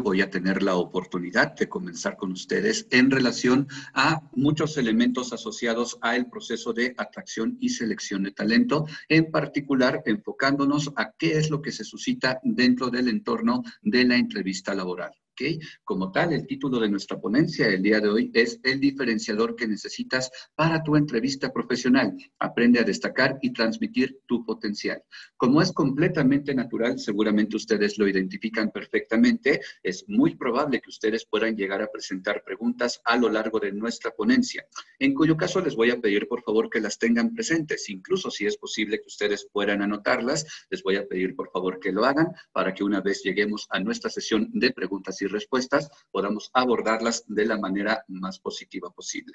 voy a tener la oportunidad de conversar con ustedes en relación a muchos elementos asociados al proceso de atracción y selección de talento, en particular enfocándonos a qué es lo que se suscita dentro del entorno de la entrevista laboral. ¿Okay? Como tal, el título de nuestra ponencia el día de hoy es el diferenciador que necesitas para tu entrevista profesional. Aprende a destacar y transmitir tu potencial. Como es completamente natural, seguramente ustedes lo identifican perfectamente, es muy probable que ustedes puedan llegar a presentar preguntas a lo largo de nuestra ponencia, en cuyo caso les voy a pedir por favor que las tengan presentes, incluso si es posible que ustedes puedan anotarlas, les voy a pedir por favor que lo hagan para que una vez lleguemos a nuestra sesión de preguntas y respuestas, podamos abordarlas de la manera más positiva posible.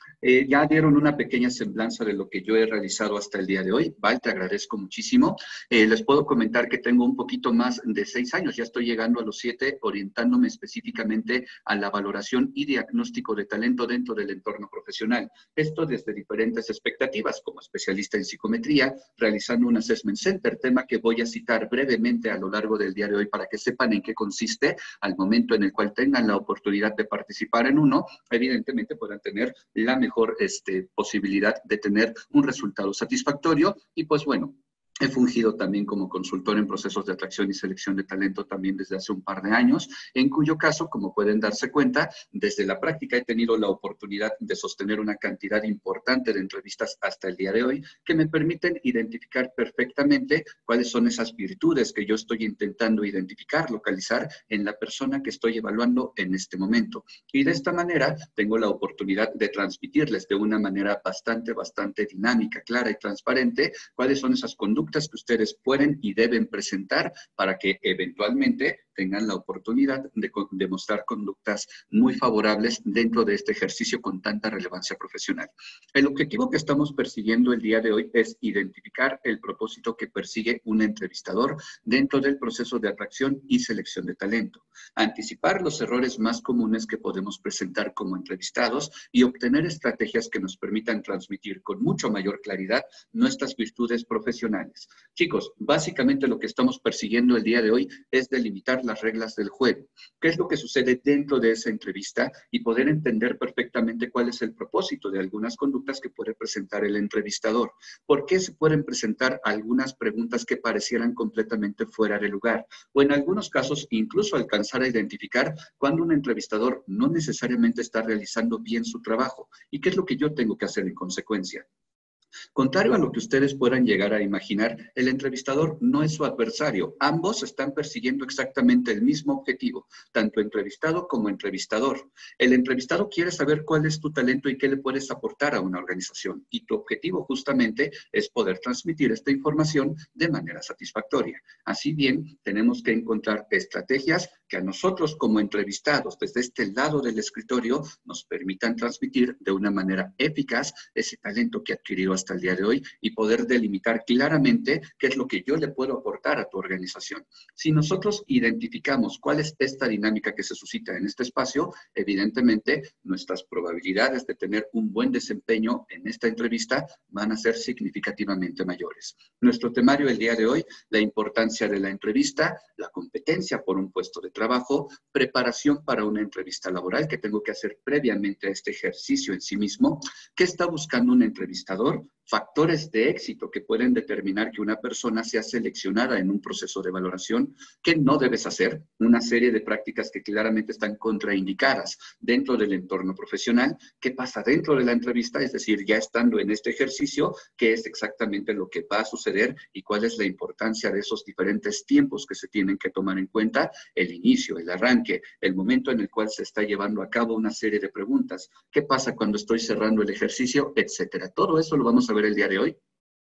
Ya dieron una pequeña semblanza de lo que yo he realizado hasta el día de hoy. Val, te agradezco muchísimo. Les puedo comentar que tengo un poquito más de 6 años, ya estoy llegando a los 7, orientándome específicamente a la valoración y diagnóstico de talento dentro del entorno profesional. Esto desde diferentes expectativas, como especialista en psicometría, realizando un assessment center, tema que voy a citar brevemente a lo largo del día de hoy para que sepan en qué consiste. Al momento en el cual tengan la oportunidad de participar en uno, evidentemente podrán tener la mejor posibilidad de tener un resultado satisfactorio y pues bueno, he fungido también como consultor en procesos de atracción y selección de talento también desde hace un par de años, en cuyo caso, como pueden darse cuenta, desde la práctica he tenido la oportunidad de sostener una cantidad importante de entrevistas hasta el día de hoy que me permiten identificar perfectamente cuáles son esas virtudes que yo estoy intentando identificar, localizar en la persona que estoy evaluando en este momento. Y de esta manera tengo la oportunidad de transmitirles de una manera bastante dinámica, clara y transparente cuáles son esas conductas que ustedes pueden y deben presentar para que eventualmente tengan la oportunidad de mostrar conductas muy favorables dentro de este ejercicio con tanta relevancia profesional. El objetivo que estamos persiguiendo el día de hoy es identificar el propósito que persigue un entrevistador dentro del proceso de atracción y selección de talento, anticipar los errores más comunes que podemos presentar como entrevistados y obtener estrategias que nos permitan transmitir con mucho mayor claridad nuestras virtudes profesionales. Chicos, básicamente lo que estamos persiguiendo el día de hoy es delimitar las reglas del juego. ¿Qué es lo que sucede dentro de esa entrevista? Y poder entender perfectamente cuál es el propósito de algunas conductas que puede presentar el entrevistador. ¿Por qué se pueden presentar algunas preguntas que parecieran completamente fuera de lugar? O en algunos casos, incluso alcanzar a identificar cuando un entrevistador no necesariamente está realizando bien su trabajo. ¿Y qué es lo que yo tengo que hacer en consecuencia? Contrario a lo que ustedes puedan llegar a imaginar, el entrevistador no es su adversario. Ambos están persiguiendo exactamente el mismo objetivo, tanto entrevistado como entrevistador. El entrevistado quiere saber cuál es tu talento y qué le puedes aportar a una organización. Y tu objetivo justamente es poder transmitir esta información de manera satisfactoria. Así bien, tenemos que encontrar estrategias que a nosotros como entrevistados desde este lado del escritorio nos permitan transmitir de una manera eficaz ese talento que ha adquirido hasta el día de hoy y poder delimitar claramente qué es lo que yo le puedo aportar a tu organización. Si nosotros identificamos cuál es esta dinámica que se suscita en este espacio, evidentemente nuestras probabilidades de tener un buen desempeño en esta entrevista van a ser significativamente mayores. Nuestro temario el día de hoy, la importancia de la entrevista, la competencia por un puesto de trabajo, preparación para una entrevista laboral que tengo que hacer previamente a este ejercicio en sí mismo, qué está buscando un entrevistador, factores de éxito que pueden determinar que una persona sea seleccionada en un proceso de valoración, qué no debes hacer, una serie de prácticas que claramente están contraindicadas dentro del entorno profesional, qué pasa dentro de la entrevista, es decir, ya estando en este ejercicio, qué es exactamente lo que va a suceder y cuál es la importancia de esos diferentes tiempos que se tienen que tomar en cuenta, el inicio, el arranque, el momento en el cual se está llevando a cabo una serie de preguntas, qué pasa cuando estoy cerrando el ejercicio, etcétera. Todo eso lo vamos a ver el día de hoy.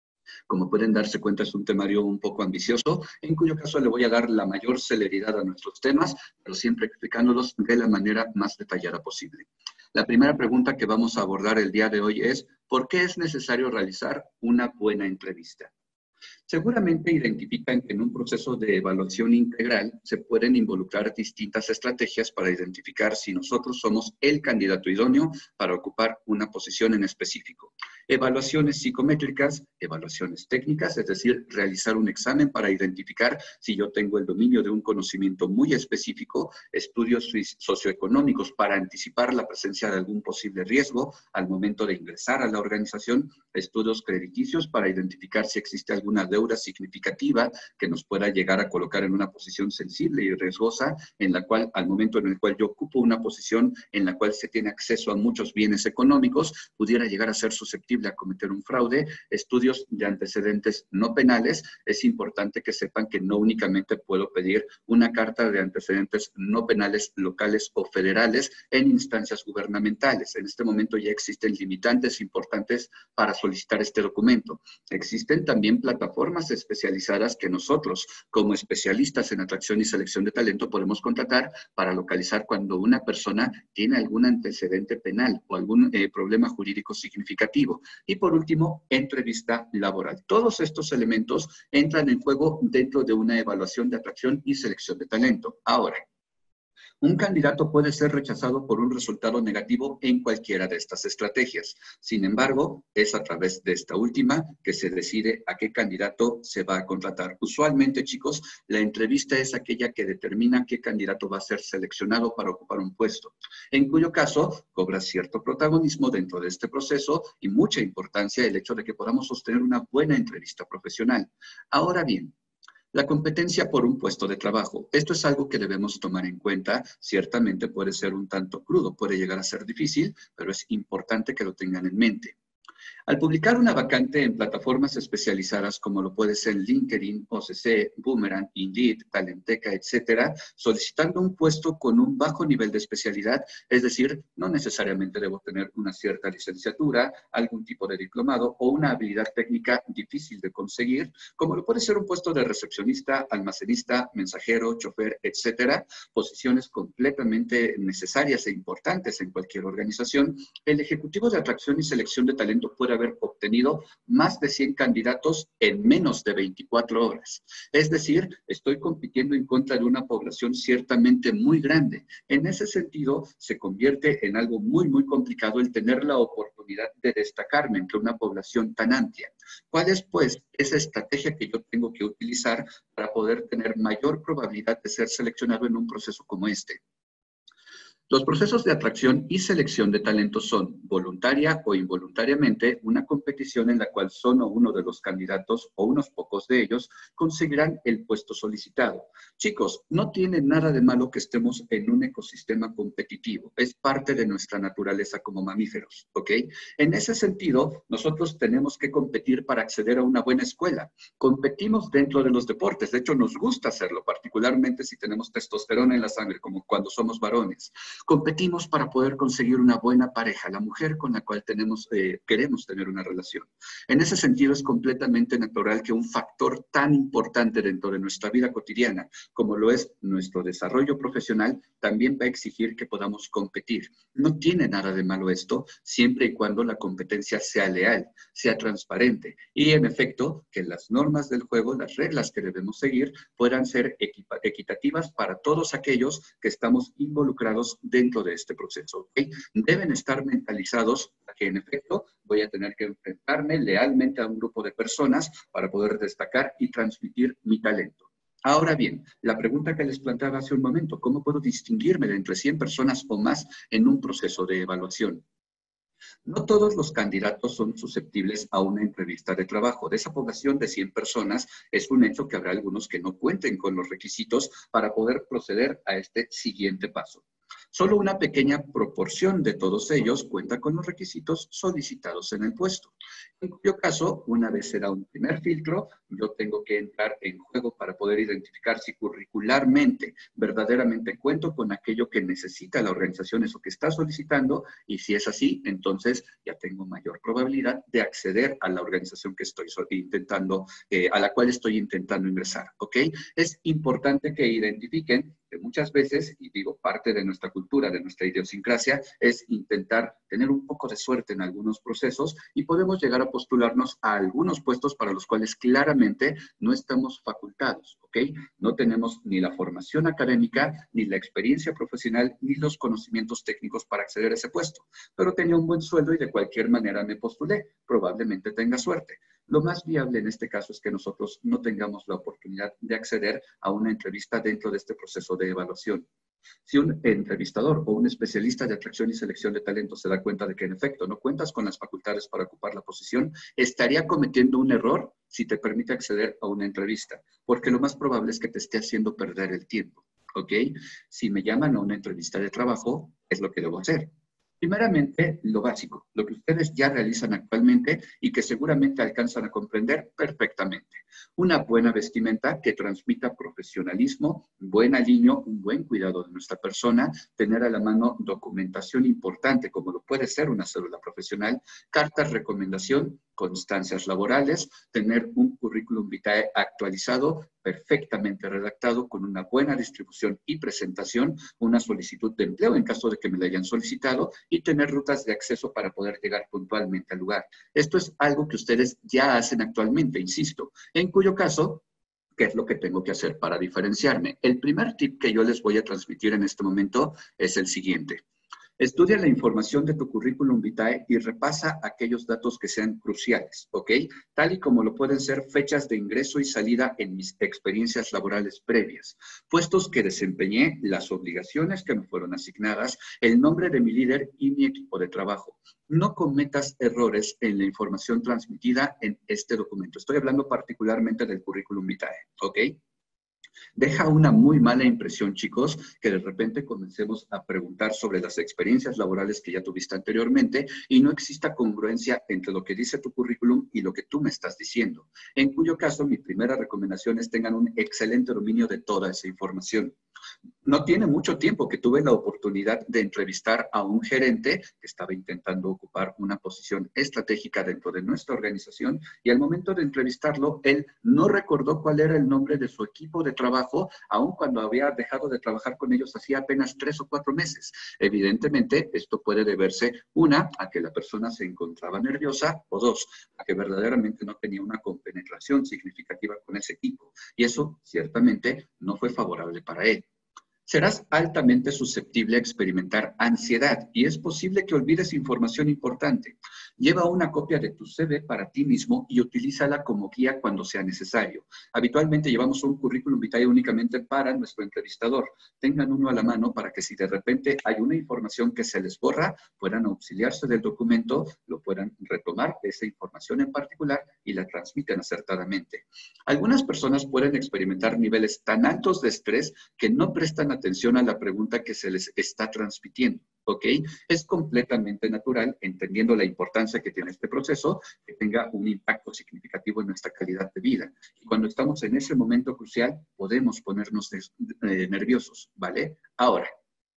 Como pueden darse cuenta, es un temario un poco ambicioso, en cuyo caso le voy a dar la mayor celeridad a nuestros temas, pero siempre explicándolos de la manera más detallada posible. La primera pregunta que vamos a abordar el día de hoy es, ¿por qué es necesario realizar una buena entrevista? Seguramente identifican que en un proceso de evaluación integral se pueden involucrar distintas estrategias para identificar si nosotros somos el candidato idóneo para ocupar una posición en específico. Evaluaciones psicométricas, evaluaciones técnicas, es decir, realizar un examen para identificar si yo tengo el dominio de un conocimiento muy específico, estudios socioeconómicos para anticipar la presencia de algún posible riesgo al momento de ingresar a la organización, estudios crediticios para identificar si existe alguna deuda significativa que nos pueda llegar a colocar en una posición sensible y riesgosa, en la cual, al momento en el cual yo ocupo una posición en la cual se tiene acceso a muchos bienes económicos, pudiera llegar a ser susceptible a cometer un fraude. Estudios de antecedentes no penales. Es importante que sepan que no únicamente puedo pedir una carta de antecedentes no penales locales o federales en instancias gubernamentales. En este momento ya existen limitantes importantes para solicitar este documento. Existen también plataformas especializadas que nosotros, como especialistas en atracción y selección de talento, podemos contratar para localizar cuando una persona tiene algún antecedente penal o algún problema jurídico significativo. Y por último, entrevista laboral. Todos estos elementos entran en juego dentro de una evaluación de atracción y selección de talento. Ahora, un candidato puede ser rechazado por un resultado negativo en cualquiera de estas estrategias. Sin embargo, es a través de esta última que se decide a qué candidato se va a contratar. Usualmente, chicos, la entrevista es aquella que determina qué candidato va a ser seleccionado para ocupar un puesto, en cuyo caso cobra cierto protagonismo dentro de este proceso y mucha importancia el hecho de que podamos sostener una buena entrevista profesional. Ahora bien, la competencia por un puesto de trabajo. Esto es algo que debemos tomar en cuenta. Ciertamente puede ser un tanto crudo, puede llegar a ser difícil, pero es importante que lo tengan en mente. Al publicar una vacante en plataformas especializadas como lo puede ser LinkedIn, OCC, Boomerang, Indeed, Talenteca, etcétera, solicitando un puesto con un bajo nivel de especialidad, es decir, no necesariamente debo tener una cierta licenciatura, algún tipo de diplomado o una habilidad técnica difícil de conseguir, como lo puede ser un puesto de recepcionista, almacenista, mensajero, chofer, etcétera, posiciones completamente necesarias e importantes en cualquier organización. El ejecutivo de atracción y selección de talento puede haber obtenido más de 100 candidatos en menos de 24 horas. Es decir, estoy compitiendo en contra de una población ciertamente muy grande. En ese sentido, se convierte en algo muy, muy complicado el tener la oportunidad de destacarme entre una población tan amplia. ¿Cuál es, pues, esa estrategia que yo tengo que utilizar para poder tener mayor probabilidad de ser seleccionado en un proceso como este? Los procesos de atracción y selección de talentos son, voluntaria o involuntariamente, una competición en la cual solo uno de los candidatos o unos pocos de ellos conseguirán el puesto solicitado. Chicos, no tiene nada de malo que estemos en un ecosistema competitivo. Es parte de nuestra naturaleza como mamíferos, ¿ok? En ese sentido, nosotros tenemos que competir para acceder a una buena escuela. Competimos dentro de los deportes. De hecho, nos gusta hacerlo, particularmente si tenemos testosterona en la sangre, como cuando somos varones. Competimos para poder conseguir una buena pareja, la mujer con la cual queremos tener una relación. En ese sentido, es completamente natural que un factor tan importante dentro de nuestra vida cotidiana, como lo es nuestro desarrollo profesional, también va a exigir que podamos competir. No tiene nada de malo esto, siempre y cuando la competencia sea leal, sea transparente y, en efecto, que las normas del juego, las reglas que debemos seguir, puedan ser equitativas para todos aquellos que estamos involucrados dentro de este proceso, ¿okay? Deben estar mentalizados a que, en efecto, voy a tener que enfrentarme lealmente a un grupo de personas para poder destacar y transmitir mi talento. Ahora bien, la pregunta que les planteaba hace un momento, ¿cómo puedo distinguirme de entre 100 personas o más en un proceso de evaluación? No todos los candidatos son susceptibles a una entrevista de trabajo. De esa población de 100 personas, es un hecho que habrá algunos que no cuenten con los requisitos para poder proceder a este siguiente paso. Solo una pequeña proporción de todos ellos cuenta con los requisitos solicitados en el puesto. En cuyo caso, una vez será un primer filtro, yo tengo que entrar en juego para poder identificar si curricularmente verdaderamente cuento con aquello que necesita la organización, eso que está solicitando, y si es así, entonces ya tengo mayor probabilidad de acceder a la organización que estoy intentando, a la cual estoy intentando ingresar, ¿ok? Es importante que identifiquen que muchas veces, y digo, parte de nuestra cultura, de nuestra idiosincrasia, es intentar tener un poco de suerte en algunos procesos y podemos llegar a postularnos a algunos puestos para los cuales claramente no estamos facultados, ¿ok? No tenemos ni la formación académica, ni la experiencia profesional, ni los conocimientos técnicos para acceder a ese puesto. Pero tenía un buen sueldo y de cualquier manera me postulé. Probablemente tenga suerte. Lo más viable en este caso es que nosotros no tengamos la oportunidad de acceder a una entrevista dentro de este proceso de evaluación. Si un entrevistador o un especialista de atracción y selección de talento se da cuenta de que en efecto no cuentas con las facultades para ocupar la posición, estaría cometiendo un error si te permite acceder a una entrevista, porque lo más probable es que te esté haciendo perder el tiempo, ¿ok? Si me llaman a una entrevista de trabajo, es lo que debo hacer. Primeramente, lo básico, lo que ustedes ya realizan actualmente y que seguramente alcanzan a comprender perfectamente. Una buena vestimenta que transmita profesionalismo, buen aliño, un buen cuidado de nuestra persona, tener a la mano documentación importante, como lo puede ser una cédula profesional, cartas de recomendación, constancias laborales, tener un currículum vitae actualizado, perfectamente redactado, con una buena distribución y presentación, una solicitud de empleo en caso de que me la hayan solicitado y tener rutas de acceso para poder llegar puntualmente al lugar. Esto es algo que ustedes ya hacen actualmente, insisto, en cuyo caso, ¿qué es lo que tengo que hacer para diferenciarme? El primer tip que yo les voy a transmitir en este momento es el siguiente. Estudia la información de tu currículum vitae y repasa aquellos datos que sean cruciales, ¿ok? Tal y como lo pueden ser fechas de ingreso y salida en mis experiencias laborales previas, puestos que desempeñé, las obligaciones que me fueron asignadas, el nombre de mi líder y mi equipo de trabajo. No cometas errores en la información transmitida en este documento. Estoy hablando particularmente del currículum vitae, ¿ok? Deja una muy mala impresión, chicos, que de repente comencemos a preguntar sobre las experiencias laborales que ya tuviste anteriormente y no exista congruencia entre lo que dice tu currículum y lo que tú me estás diciendo. En cuyo caso, mi primera recomendación es tengan un excelente dominio de toda esa información. No tiene mucho tiempo que tuve la oportunidad de entrevistar a un gerente que estaba intentando ocupar una posición estratégica dentro de nuestra organización y al momento de entrevistarlo, él no recordó cuál era el nombre de su equipo de trabajo, aun cuando había dejado de trabajar con ellos hacía apenas 3 o 4 meses. Evidentemente, esto puede deberse, una, a que la persona se encontraba nerviosa, o dos, a que verdaderamente no tenía una compenetración significativa con ese equipo. Y eso, ciertamente, no fue favorable para él. Serás altamente susceptible a experimentar ansiedad y es posible que olvides información importante. Lleva una copia de tu CV para ti mismo y utilízala como guía cuando sea necesario. Habitualmente llevamos un currículum vitae únicamente para nuestro entrevistador. Tengan uno a la mano para que si de repente hay una información que se les borra, puedan auxiliarse del documento, lo puedan retomar esa información en particular y la transmiten acertadamente. Algunas personas pueden experimentar niveles tan altos de estrés que no prestan atención a la pregunta que se les está transmitiendo, ¿ok? Es completamente natural, entendiendo la importancia que tiene este proceso, que tenga un impacto significativo en nuestra calidad de vida. Y cuando estamos en ese momento crucial, podemos ponernos nerviosos, ¿vale? Ahora,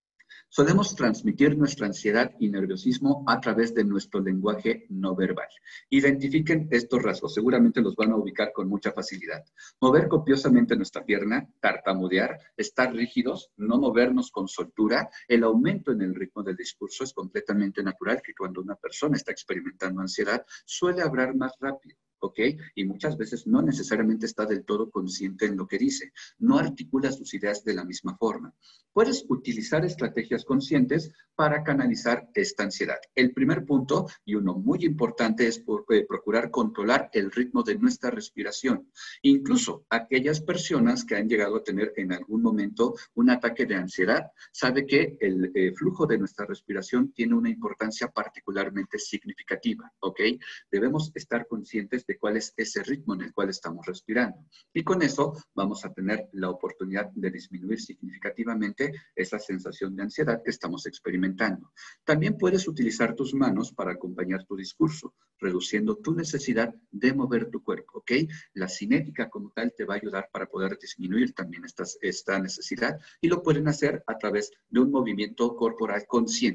solemos transmitir nuestra ansiedad y nerviosismo a través de nuestro lenguaje no verbal. Identifiquen estos rasgos, seguramente los van a ubicar con mucha facilidad. Mover copiosamente nuestra pierna, tartamudear, estar rígidos, no movernos con soltura. El aumento en el ritmo del discurso es completamente natural, que cuando una persona está experimentando ansiedad suele hablar más rápido, ¿ok? Y muchas veces no necesariamente está del todo consciente en lo que dice. No articula sus ideas de la misma forma. Puedes utilizar estrategias conscientes para canalizar esta ansiedad. El primer punto, y uno muy importante, es procurar controlar el ritmo de nuestra respiración. Incluso aquellas personas que han llegado a tener en algún momento un ataque de ansiedad, sabe que el flujo de nuestra respiración tiene una importancia particularmente significativa, ¿ok? Debemos estar conscientes de cuál es ese ritmo en el cual estamos respirando. Y con eso vamos a tener la oportunidad de disminuir significativamente esa sensación de ansiedad que estamos experimentando. También puedes utilizar tus manos para acompañar tu discurso, reduciendo tu necesidad de mover tu cuerpo, ¿ok? La cinética como tal te va a ayudar para poder disminuir también esta necesidad y lo pueden hacer a través de un movimiento corporal consciente.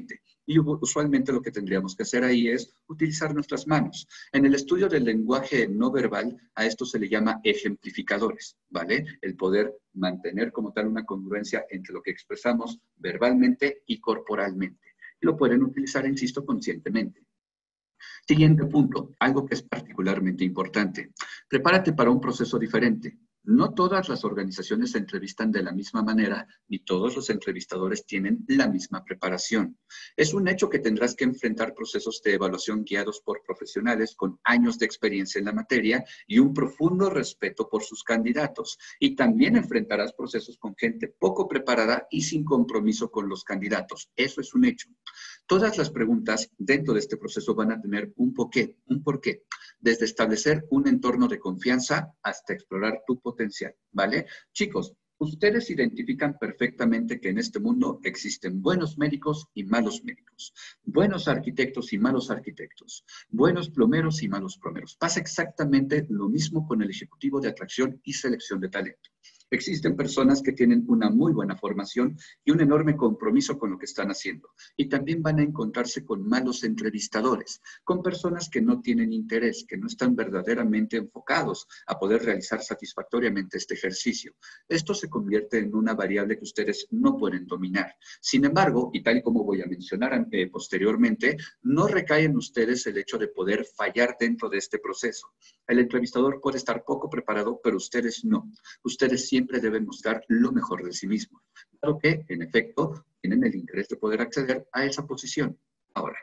Y usualmente lo que tendríamos que hacer ahí es utilizar nuestras manos. En el estudio del lenguaje no verbal, a esto se le llama ejemplificadores, ¿vale? El poder mantener como tal una congruencia entre lo que expresamos verbalmente y corporalmente. Y lo pueden utilizar, insisto, conscientemente. Siguiente punto, algo que es particularmente importante. Prepárate para un proceso diferente. No todas las organizaciones se entrevistan de la misma manera, ni todos los entrevistadores tienen la misma preparación. Es un hecho que tendrás que enfrentar procesos de evaluación guiados por profesionales con años de experiencia en la materia y un profundo respeto por sus candidatos. Y también enfrentarás procesos con gente poco preparada y sin compromiso con los candidatos. Eso es un hecho. Todas las preguntas dentro de este proceso van a tener un porqué, desde establecer un entorno de confianza hasta explorar tu potencial, ¿vale? Chicos, ustedes identifican perfectamente que en este mundo existen buenos médicos y malos médicos, buenos arquitectos y malos arquitectos, buenos plomeros y malos plomeros. Pasa exactamente lo mismo con el ejecutivo de atracción y selección de talento. Existen personas que tienen una muy buena formación y un enorme compromiso con lo que están haciendo. Y también van a encontrarse con malos entrevistadores, con personas que no tienen interés, que no están verdaderamente enfocados a poder realizar satisfactoriamente este ejercicio. Esto se convierte en una variable que ustedes no pueden dominar. Sin embargo, y tal y como voy a mencionar posteriormente, no recae en ustedes el hecho de poder fallar dentro de este proceso. El entrevistador puede estar poco preparado, pero ustedes no. Ustedes siempre deben mostrar lo mejor de sí mismos, dado que, en efecto, tienen el interés de poder acceder a esa posición. Ahora,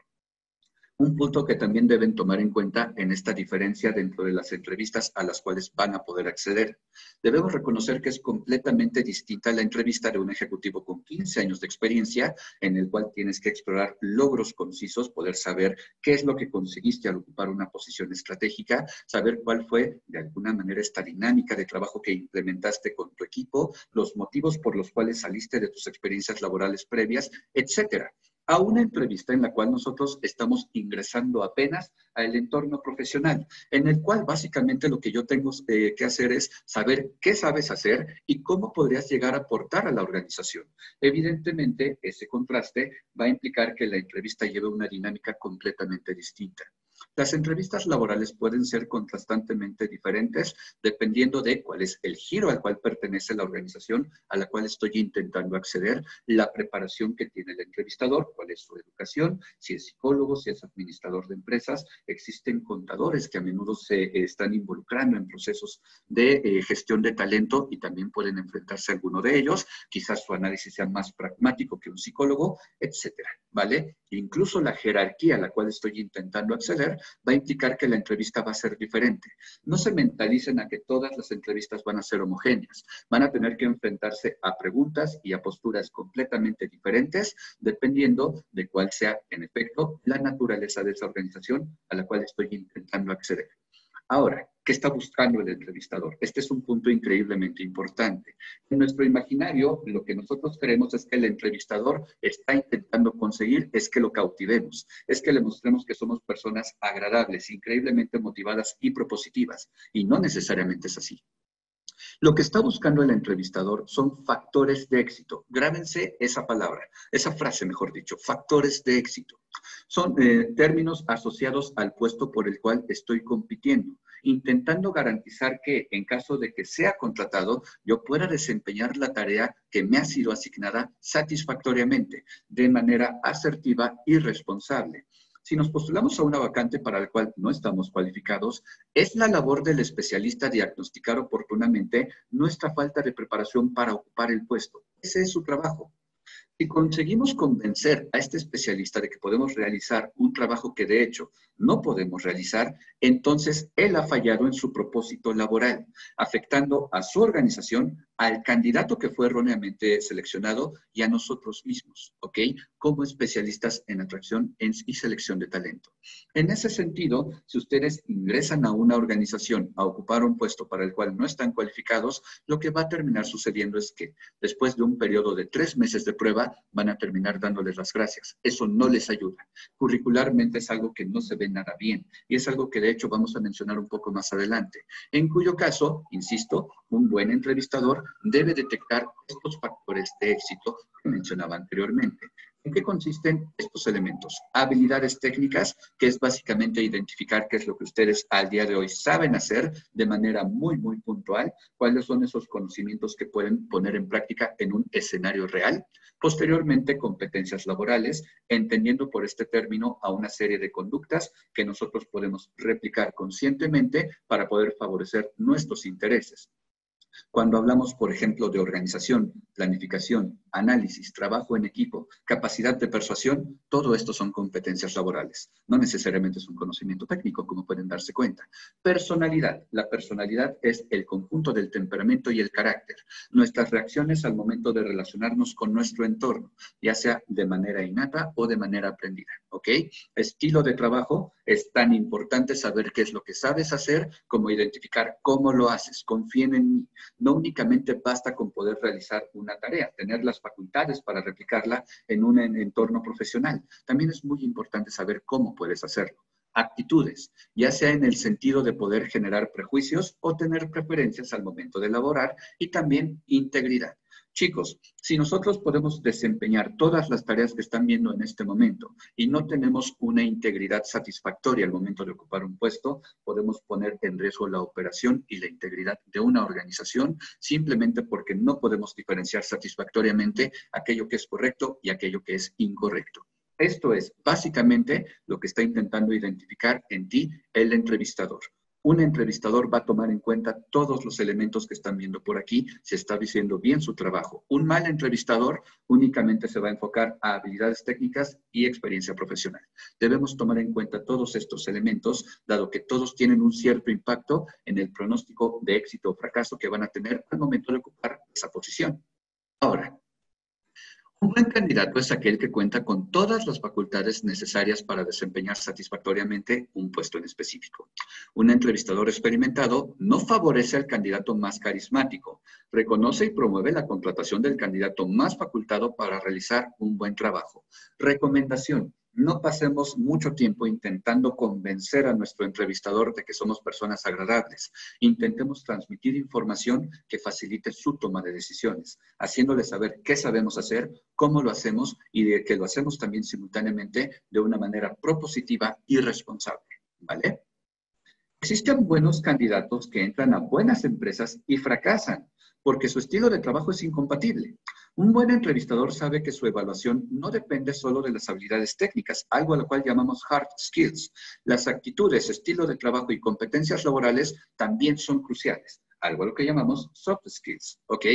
un punto que también deben tomar en cuenta en esta diferencia dentro de las entrevistas a las cuales van a poder acceder. Debemos reconocer que es completamente distinta la entrevista de un ejecutivo con 15 años de experiencia, en el cual tienes que explorar logros concisos, poder saber qué es lo que conseguiste al ocupar una posición estratégica, saber cuál fue, de alguna manera, esta dinámica de trabajo que implementaste con tu equipo, los motivos por los cuales saliste de tus experiencias laborales previas, etcétera. A una entrevista en la cual nosotros estamos ingresando apenas al entorno profesional, en el cual básicamente lo que yo tengo que hacer es saber qué sabes hacer y cómo podrías llegar a aportar a la organización. Evidentemente, ese contraste va a implicar que la entrevista lleve una dinámica completamente distinta. Las entrevistas laborales pueden ser contrastantemente diferentes dependiendo de cuál es el giro al cual pertenece la organización a la cual estoy intentando acceder, la preparación que tiene el entrevistador, cuál es su educación, si es psicólogo, si es administrador de empresas. Existen contadores que a menudo se están involucrando en procesos de gestión de talento y también pueden enfrentarse a alguno de ellos. Quizás su análisis sea más pragmático que un psicólogo, etcétera, ¿vale? Incluso la jerarquía a la cual estoy intentando acceder va a implicar que la entrevista va a ser diferente. No se mentalicen a que todas las entrevistas van a ser homogéneas. Van a tener que enfrentarse a preguntas y a posturas completamente diferentes, dependiendo de cuál sea, en efecto, la naturaleza de esa organización a la cual estoy intentando acceder. Ahora, ¿qué está buscando el entrevistador? Este es un punto increíblemente importante. En nuestro imaginario, lo que nosotros creemos es que el entrevistador está intentando conseguir es que lo cautivemos, es que le mostremos que somos personas agradables, increíblemente motivadas y propositivas. Y no necesariamente es así. Lo que está buscando el entrevistador son factores de éxito. Grábense esa palabra, esa frase, mejor dicho, factores de éxito. Son términos asociados al puesto por el cual estoy compitiendo, intentando garantizar que en caso de que sea contratado, yo pueda desempeñar la tarea que me ha sido asignada satisfactoriamente, de manera asertiva y responsable. Si nos postulamos a una vacante para la cual no estamos cualificados, es la labor del especialista diagnosticar oportunamente nuestra falta de preparación para ocupar el puesto. Ese es su trabajo. Si conseguimos convencer a este especialista de que podemos realizar un trabajo que de hecho no podemos realizar, entonces él ha fallado en su propósito laboral, afectando a su organización, al candidato que fue erróneamente seleccionado y a nosotros mismos, ¿ok? Como especialistas en atracción y selección de talento. En ese sentido, si ustedes ingresan a una organización a ocupar un puesto para el cual no están cualificados, lo que va a terminar sucediendo es que después de un periodo de 3 meses de prueba, van a terminar dándoles las gracias. Eso no les ayuda. Curricularmente es algo que no se ve nada bien y es algo que de hecho vamos a mencionar un poco más adelante, en cuyo caso, insisto, un buen entrevistador debe detectar estos factores de éxito que mencionaba anteriormente. ¿En qué consisten estos elementos? Habilidades técnicas, que es básicamente identificar qué es lo que ustedes al día de hoy saben hacer de manera muy, muy puntual, cuáles son esos conocimientos que pueden poner en práctica en un escenario real. Posteriormente, competencias laborales, entendiendo por este término a una serie de conductas que nosotros podemos replicar conscientemente para poder favorecer nuestros intereses. Cuando hablamos, por ejemplo, de organización, planificación, análisis, trabajo en equipo, capacidad de persuasión, todo esto son competencias laborales. No necesariamente es un conocimiento técnico, como pueden darse cuenta. Personalidad. La personalidad es el conjunto del temperamento y el carácter. Nuestras reacciones al momento de relacionarnos con nuestro entorno, ya sea de manera innata o de manera aprendida. ¿Ok? Estilo de trabajo. Es tan importante saber qué es lo que sabes hacer como identificar cómo lo haces. Confíen en mí. No únicamente basta con poder realizar una tarea, tener las facultades para replicarla en un entorno profesional. También es muy importante saber cómo puedes hacerlo. Actitudes, ya sea en el sentido de poder generar prejuicios o tener preferencias al momento de elaborar, y también integridad. Chicos, si nosotros podemos desempeñar todas las tareas que están viendo en este momento y no tenemos una integridad satisfactoria al momento de ocupar un puesto, podemos poner en riesgo la operación y la integridad de una organización simplemente porque no podemos diferenciar satisfactoriamente aquello que es correcto y aquello que es incorrecto. Esto es básicamente lo que está intentando identificar en ti el entrevistador. Un entrevistador va a tomar en cuenta todos los elementos que están viendo por aquí, si está haciendo bien su trabajo. Un mal entrevistador únicamente se va a enfocar a habilidades técnicas y experiencia profesional. Debemos tomar en cuenta todos estos elementos, dado que todos tienen un cierto impacto en el pronóstico de éxito o fracaso que van a tener al momento de ocupar esa posición. Ahora, un buen candidato es aquel que cuenta con todas las facultades necesarias para desempeñar satisfactoriamente un puesto en específico. Un entrevistador experimentado no favorece al candidato más carismático, reconoce y promueve la contratación del candidato más facultado para realizar un buen trabajo. Recomendación: no pasemos mucho tiempo intentando convencer a nuestro entrevistador de que somos personas agradables. Intentemos transmitir información que facilite su toma de decisiones, haciéndole saber qué sabemos hacer, cómo lo hacemos y de que lo hacemos también simultáneamente de una manera propositiva y responsable. ¿Vale? Existen buenos candidatos que entran a buenas empresas y fracasan porque su estilo de trabajo es incompatible. Un buen entrevistador sabe que su evaluación no depende solo de las habilidades técnicas, algo a lo cual llamamos hard skills. Las actitudes, estilo de trabajo y competencias laborales también son cruciales, algo a lo que llamamos soft skills, ¿ok?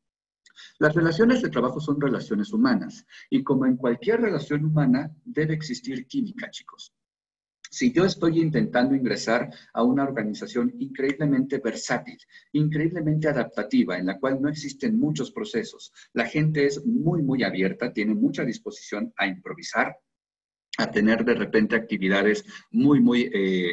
Las relaciones de trabajo son relaciones humanas y como en cualquier relación humana debe existir química, chicos. Si yo estoy intentando ingresar a una organización increíblemente versátil, increíblemente adaptativa, en la cual no existen muchos procesos, la gente es muy, muy abierta, tiene mucha disposición a improvisar, a tener de repente actividades muy, muy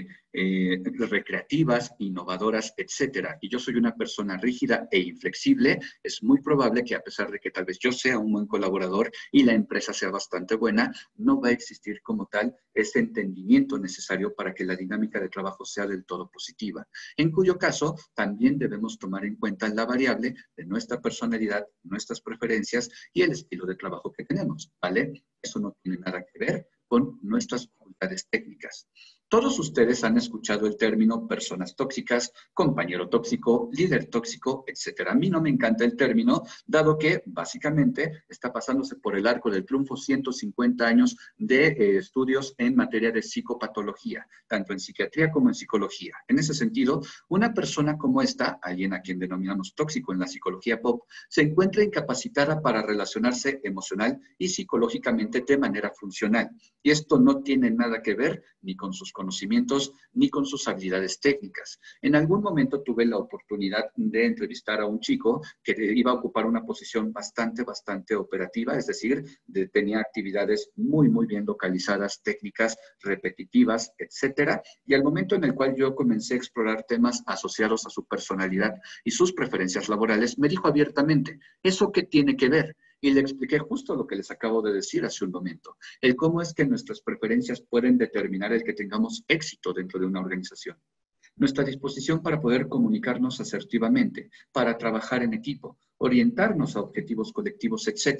recreativas, innovadoras, etcétera. Y yo soy una persona rígida e inflexible, es muy probable que a pesar de que tal vez yo sea un buen colaborador y la empresa sea bastante buena, no va a existir como tal ese entendimiento necesario para que la dinámica de trabajo sea del todo positiva. En cuyo caso, también debemos tomar en cuenta la variable de nuestra personalidad, nuestras preferencias y el estilo de trabajo que tenemos, ¿vale? Eso no tiene nada que ver con nuestras facultades técnicas. Todos ustedes han escuchado el término personas tóxicas, compañero tóxico, líder tóxico, etc. A mí no me encanta el término, dado que básicamente está pasándose por el arco del triunfo 150 años de estudios en materia de psicopatología, tanto en psiquiatría como en psicología. En ese sentido, una persona como esta, alguien a quien denominamos tóxico en la psicología pop, se encuentra incapacitada para relacionarse emocional y psicológicamente de manera funcional. Y esto no tiene nada que ver ni con sus conocimientos ni con sus habilidades técnicas. En algún momento tuve la oportunidad de entrevistar a un chico que iba a ocupar una posición bastante operativa, es decir, tenía actividades muy bien localizadas, técnicas, repetitivas, etcétera. Y al momento en el cual yo comencé a explorar temas asociados a su personalidad y sus preferencias laborales, me dijo abiertamente: ¿eso qué tiene que ver? Y le expliqué justo lo que les acabo de decir hace un momento, el cómo es que nuestras preferencias pueden determinar el que tengamos éxito dentro de una organización. Nuestra disposición para poder comunicarnos asertivamente, para trabajar en equipo, orientarnos a objetivos colectivos, etcétera.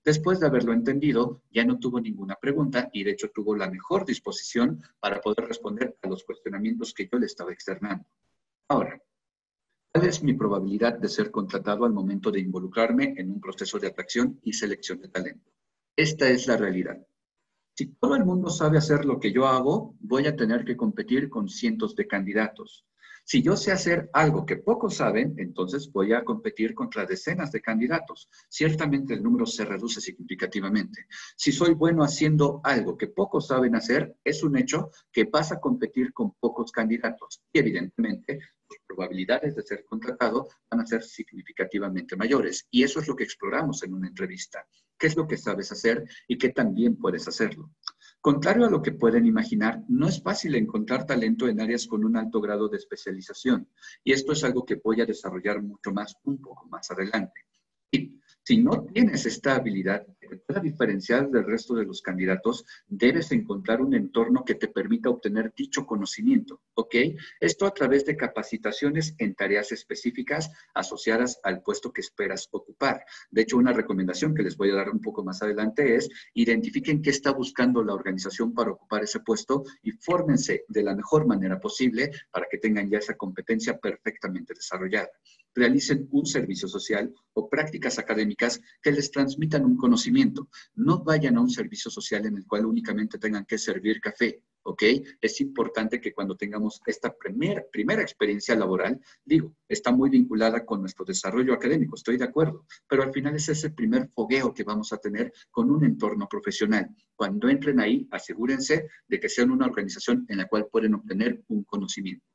Después de haberlo entendido, ya no tuvo ninguna pregunta y de hecho tuvo la mejor disposición para poder responder a los cuestionamientos que yo le estaba externando. Ahora, ¿cuál es mi probabilidad de ser contratado al momento de involucrarme en un proceso de atracción y selección de talento? Esta es la realidad. Si todo el mundo sabe hacer lo que yo hago, voy a tener que competir con cientos de candidatos. Si yo sé hacer algo que pocos saben, entonces voy a competir contra decenas de candidatos. Ciertamente el número se reduce significativamente. Si soy bueno haciendo algo que pocos saben hacer, es un hecho que vas a competir con pocos candidatos. Y evidentemente, tus probabilidades de ser contratado van a ser significativamente mayores. Y eso es lo que exploramos en una entrevista. ¿Qué es lo que sabes hacer y qué también puedes hacerlo? Contrario a lo que pueden imaginar, no es fácil encontrar talento en áreas con un alto grado de especialización. Y esto es algo que voy a desarrollar mucho más, un poco más adelante. Y si no tienes esta habilidad que te pueda diferenciar del resto de los candidatos, debes encontrar un entorno que te permita obtener dicho conocimiento, ¿ok? Esto a través de capacitaciones en tareas específicas asociadas al puesto que esperas ocupar. De hecho, una recomendación que les voy a dar un poco más adelante es identifiquen qué está buscando la organización para ocupar ese puesto y fórmense de la mejor manera posible para que tengan ya esa competencia perfectamente desarrollada. Realicen un servicio social o prácticas académicas que les transmitan un conocimiento. No vayan a un servicio social en el cual únicamente tengan que servir café, ¿ok? Es importante que cuando tengamos esta primera experiencia laboral, digo, está muy vinculada con nuestro desarrollo académico, estoy de acuerdo, pero al final es ese primer fogueo que vamos a tener con un entorno profesional. Cuando entren ahí, asegúrense de que sean una organización en la cual pueden obtener un conocimiento.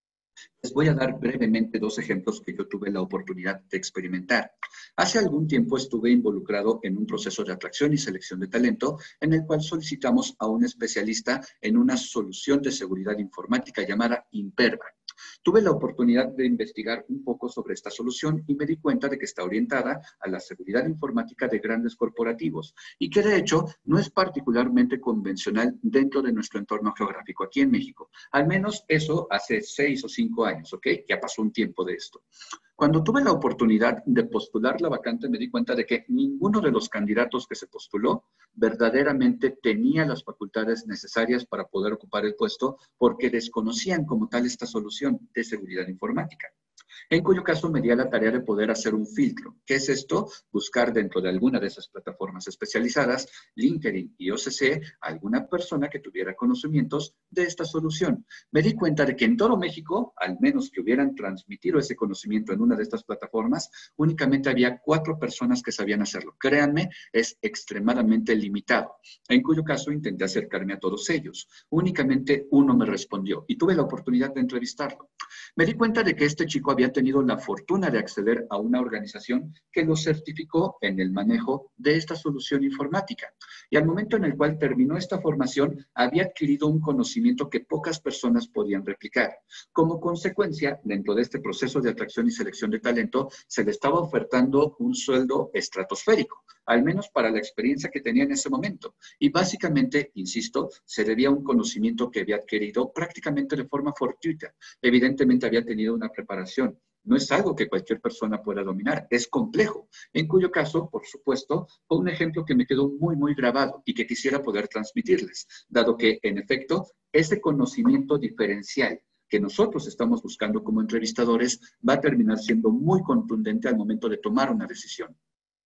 Les voy a dar brevemente dos ejemplos que yo tuve la oportunidad de experimentar. Hace algún tiempo estuve involucrado en un proceso de atracción y selección de talento en el cual solicitamos a un especialista en una solución de seguridad informática llamada Imperva. Tuve la oportunidad de investigar un poco sobre esta solución y me di cuenta de que está orientada a la seguridad informática de grandes corporativos y que de hecho no es particularmente convencional dentro de nuestro entorno geográfico aquí en México. Al menos eso hace 6 o 5 años, ¿ok? Ya pasó un tiempo de esto. Cuando tuve la oportunidad de postular la vacante, me di cuenta de que ninguno de los candidatos que se postuló verdaderamente tenía las facultades necesarias para poder ocupar el puesto porque desconocían como tal esta solución de seguridad informática. En cuyo caso me di a la tarea de poder hacer un filtro. ¿Qué es esto? Buscar dentro de alguna de esas plataformas especializadas, LinkedIn y OCC, alguna persona que tuviera conocimientos de esta solución. Me di cuenta de que en todo México, al menos que hubieran transmitido ese conocimiento en una de estas plataformas, únicamente había 4 personas que sabían hacerlo. Créanme, es extremadamente limitado. En cuyo caso intenté acercarme a todos ellos. Únicamente uno me respondió y tuve la oportunidad de entrevistarlo. Me di cuenta de que este chico había tenido la fortuna de acceder a una organización que lo certificó en el manejo de esta solución informática. Y al momento en el cual terminó esta formación, había adquirido un conocimiento que pocas personas podían replicar. Como consecuencia, dentro de este proceso de atracción y selección de talento, se le estaba ofertando un sueldo estratosférico, al menos para la experiencia que tenía en ese momento. Y básicamente, insisto, se debía a un conocimiento que había adquirido prácticamente de forma fortuita. Evidentemente había tenido una preparación. No es algo que cualquier persona pueda dominar, es complejo. En cuyo caso, por supuesto, fue un ejemplo que me quedó muy, muy grabado y que quisiera poder transmitirles, dado que, en efecto, ese conocimiento diferencial que nosotros estamos buscando como entrevistadores va a terminar siendo muy contundente al momento de tomar una decisión.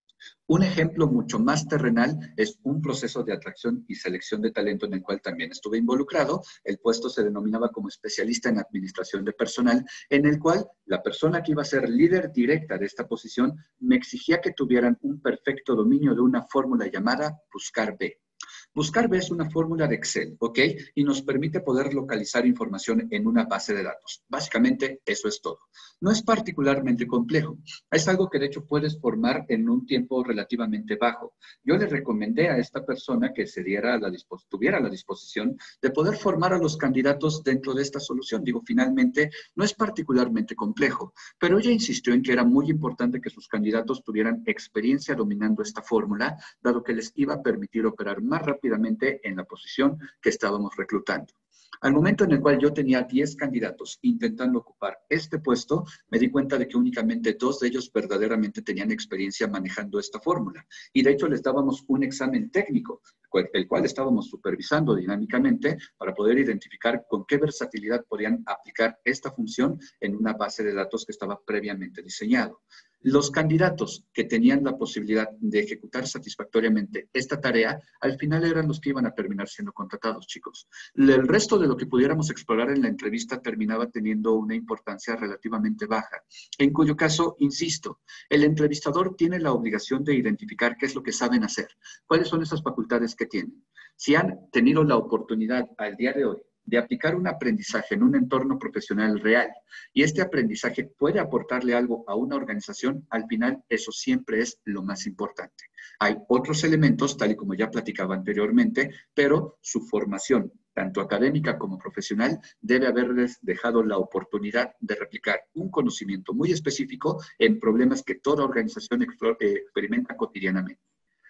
Un ejemplo mucho más terrenal es un proceso de atracción y selección de talento en el cual también estuve involucrado. El puesto se denominaba como especialista en administración de personal, en el cual la persona que iba a ser líder directa de esta posición me exigía que tuvieran un perfecto dominio de una fórmula llamada Buscar B. Buscar B es una fórmula de Excel, ¿ok? Y nos permite poder localizar información en una base de datos. Básicamente, eso es todo. No es particularmente complejo. Es algo que, de hecho, puedes formar en un tiempo relativamente bajo. Yo le recomendé a esta persona que tuviera la disposición de poder formar a los candidatos dentro de esta solución. Digo, finalmente, no es particularmente complejo, pero ella insistió en que era muy importante que sus candidatos tuvieran experiencia dominando esta fórmula, dado que les iba a permitir operar más rápidamente en la posición que estábamos reclutando. Al momento en el cual yo tenía 10 candidatos intentando ocupar este puesto, me di cuenta de que únicamente 2 de ellos verdaderamente tenían experiencia manejando esta fórmula. Y de hecho les dábamos un examen técnico, el cual estábamos supervisando dinámicamente para poder identificar con qué versatilidad podían aplicar esta función en una base de datos que estaba previamente diseñado. Los candidatos que tenían la posibilidad de ejecutar satisfactoriamente esta tarea, al final eran los que iban a terminar siendo contratados, chicos. El resto de lo que pudiéramos explorar en la entrevista terminaba teniendo una importancia relativamente baja, en cuyo caso, insisto, el entrevistador tiene la obligación de identificar qué es lo que saben hacer, cuáles son esas facultades que tienen. Si han tenido la oportunidad al día de hoy de aplicar un aprendizaje en un entorno profesional real y este aprendizaje puede aportarle algo a una organización, al final eso siempre es lo más importante. Hay otros elementos, tal y como ya platicaba anteriormente, pero su formación, tanto académica como profesional, debe haberles dejado la oportunidad de replicar un conocimiento muy específico en problemas que toda organización experimenta cotidianamente.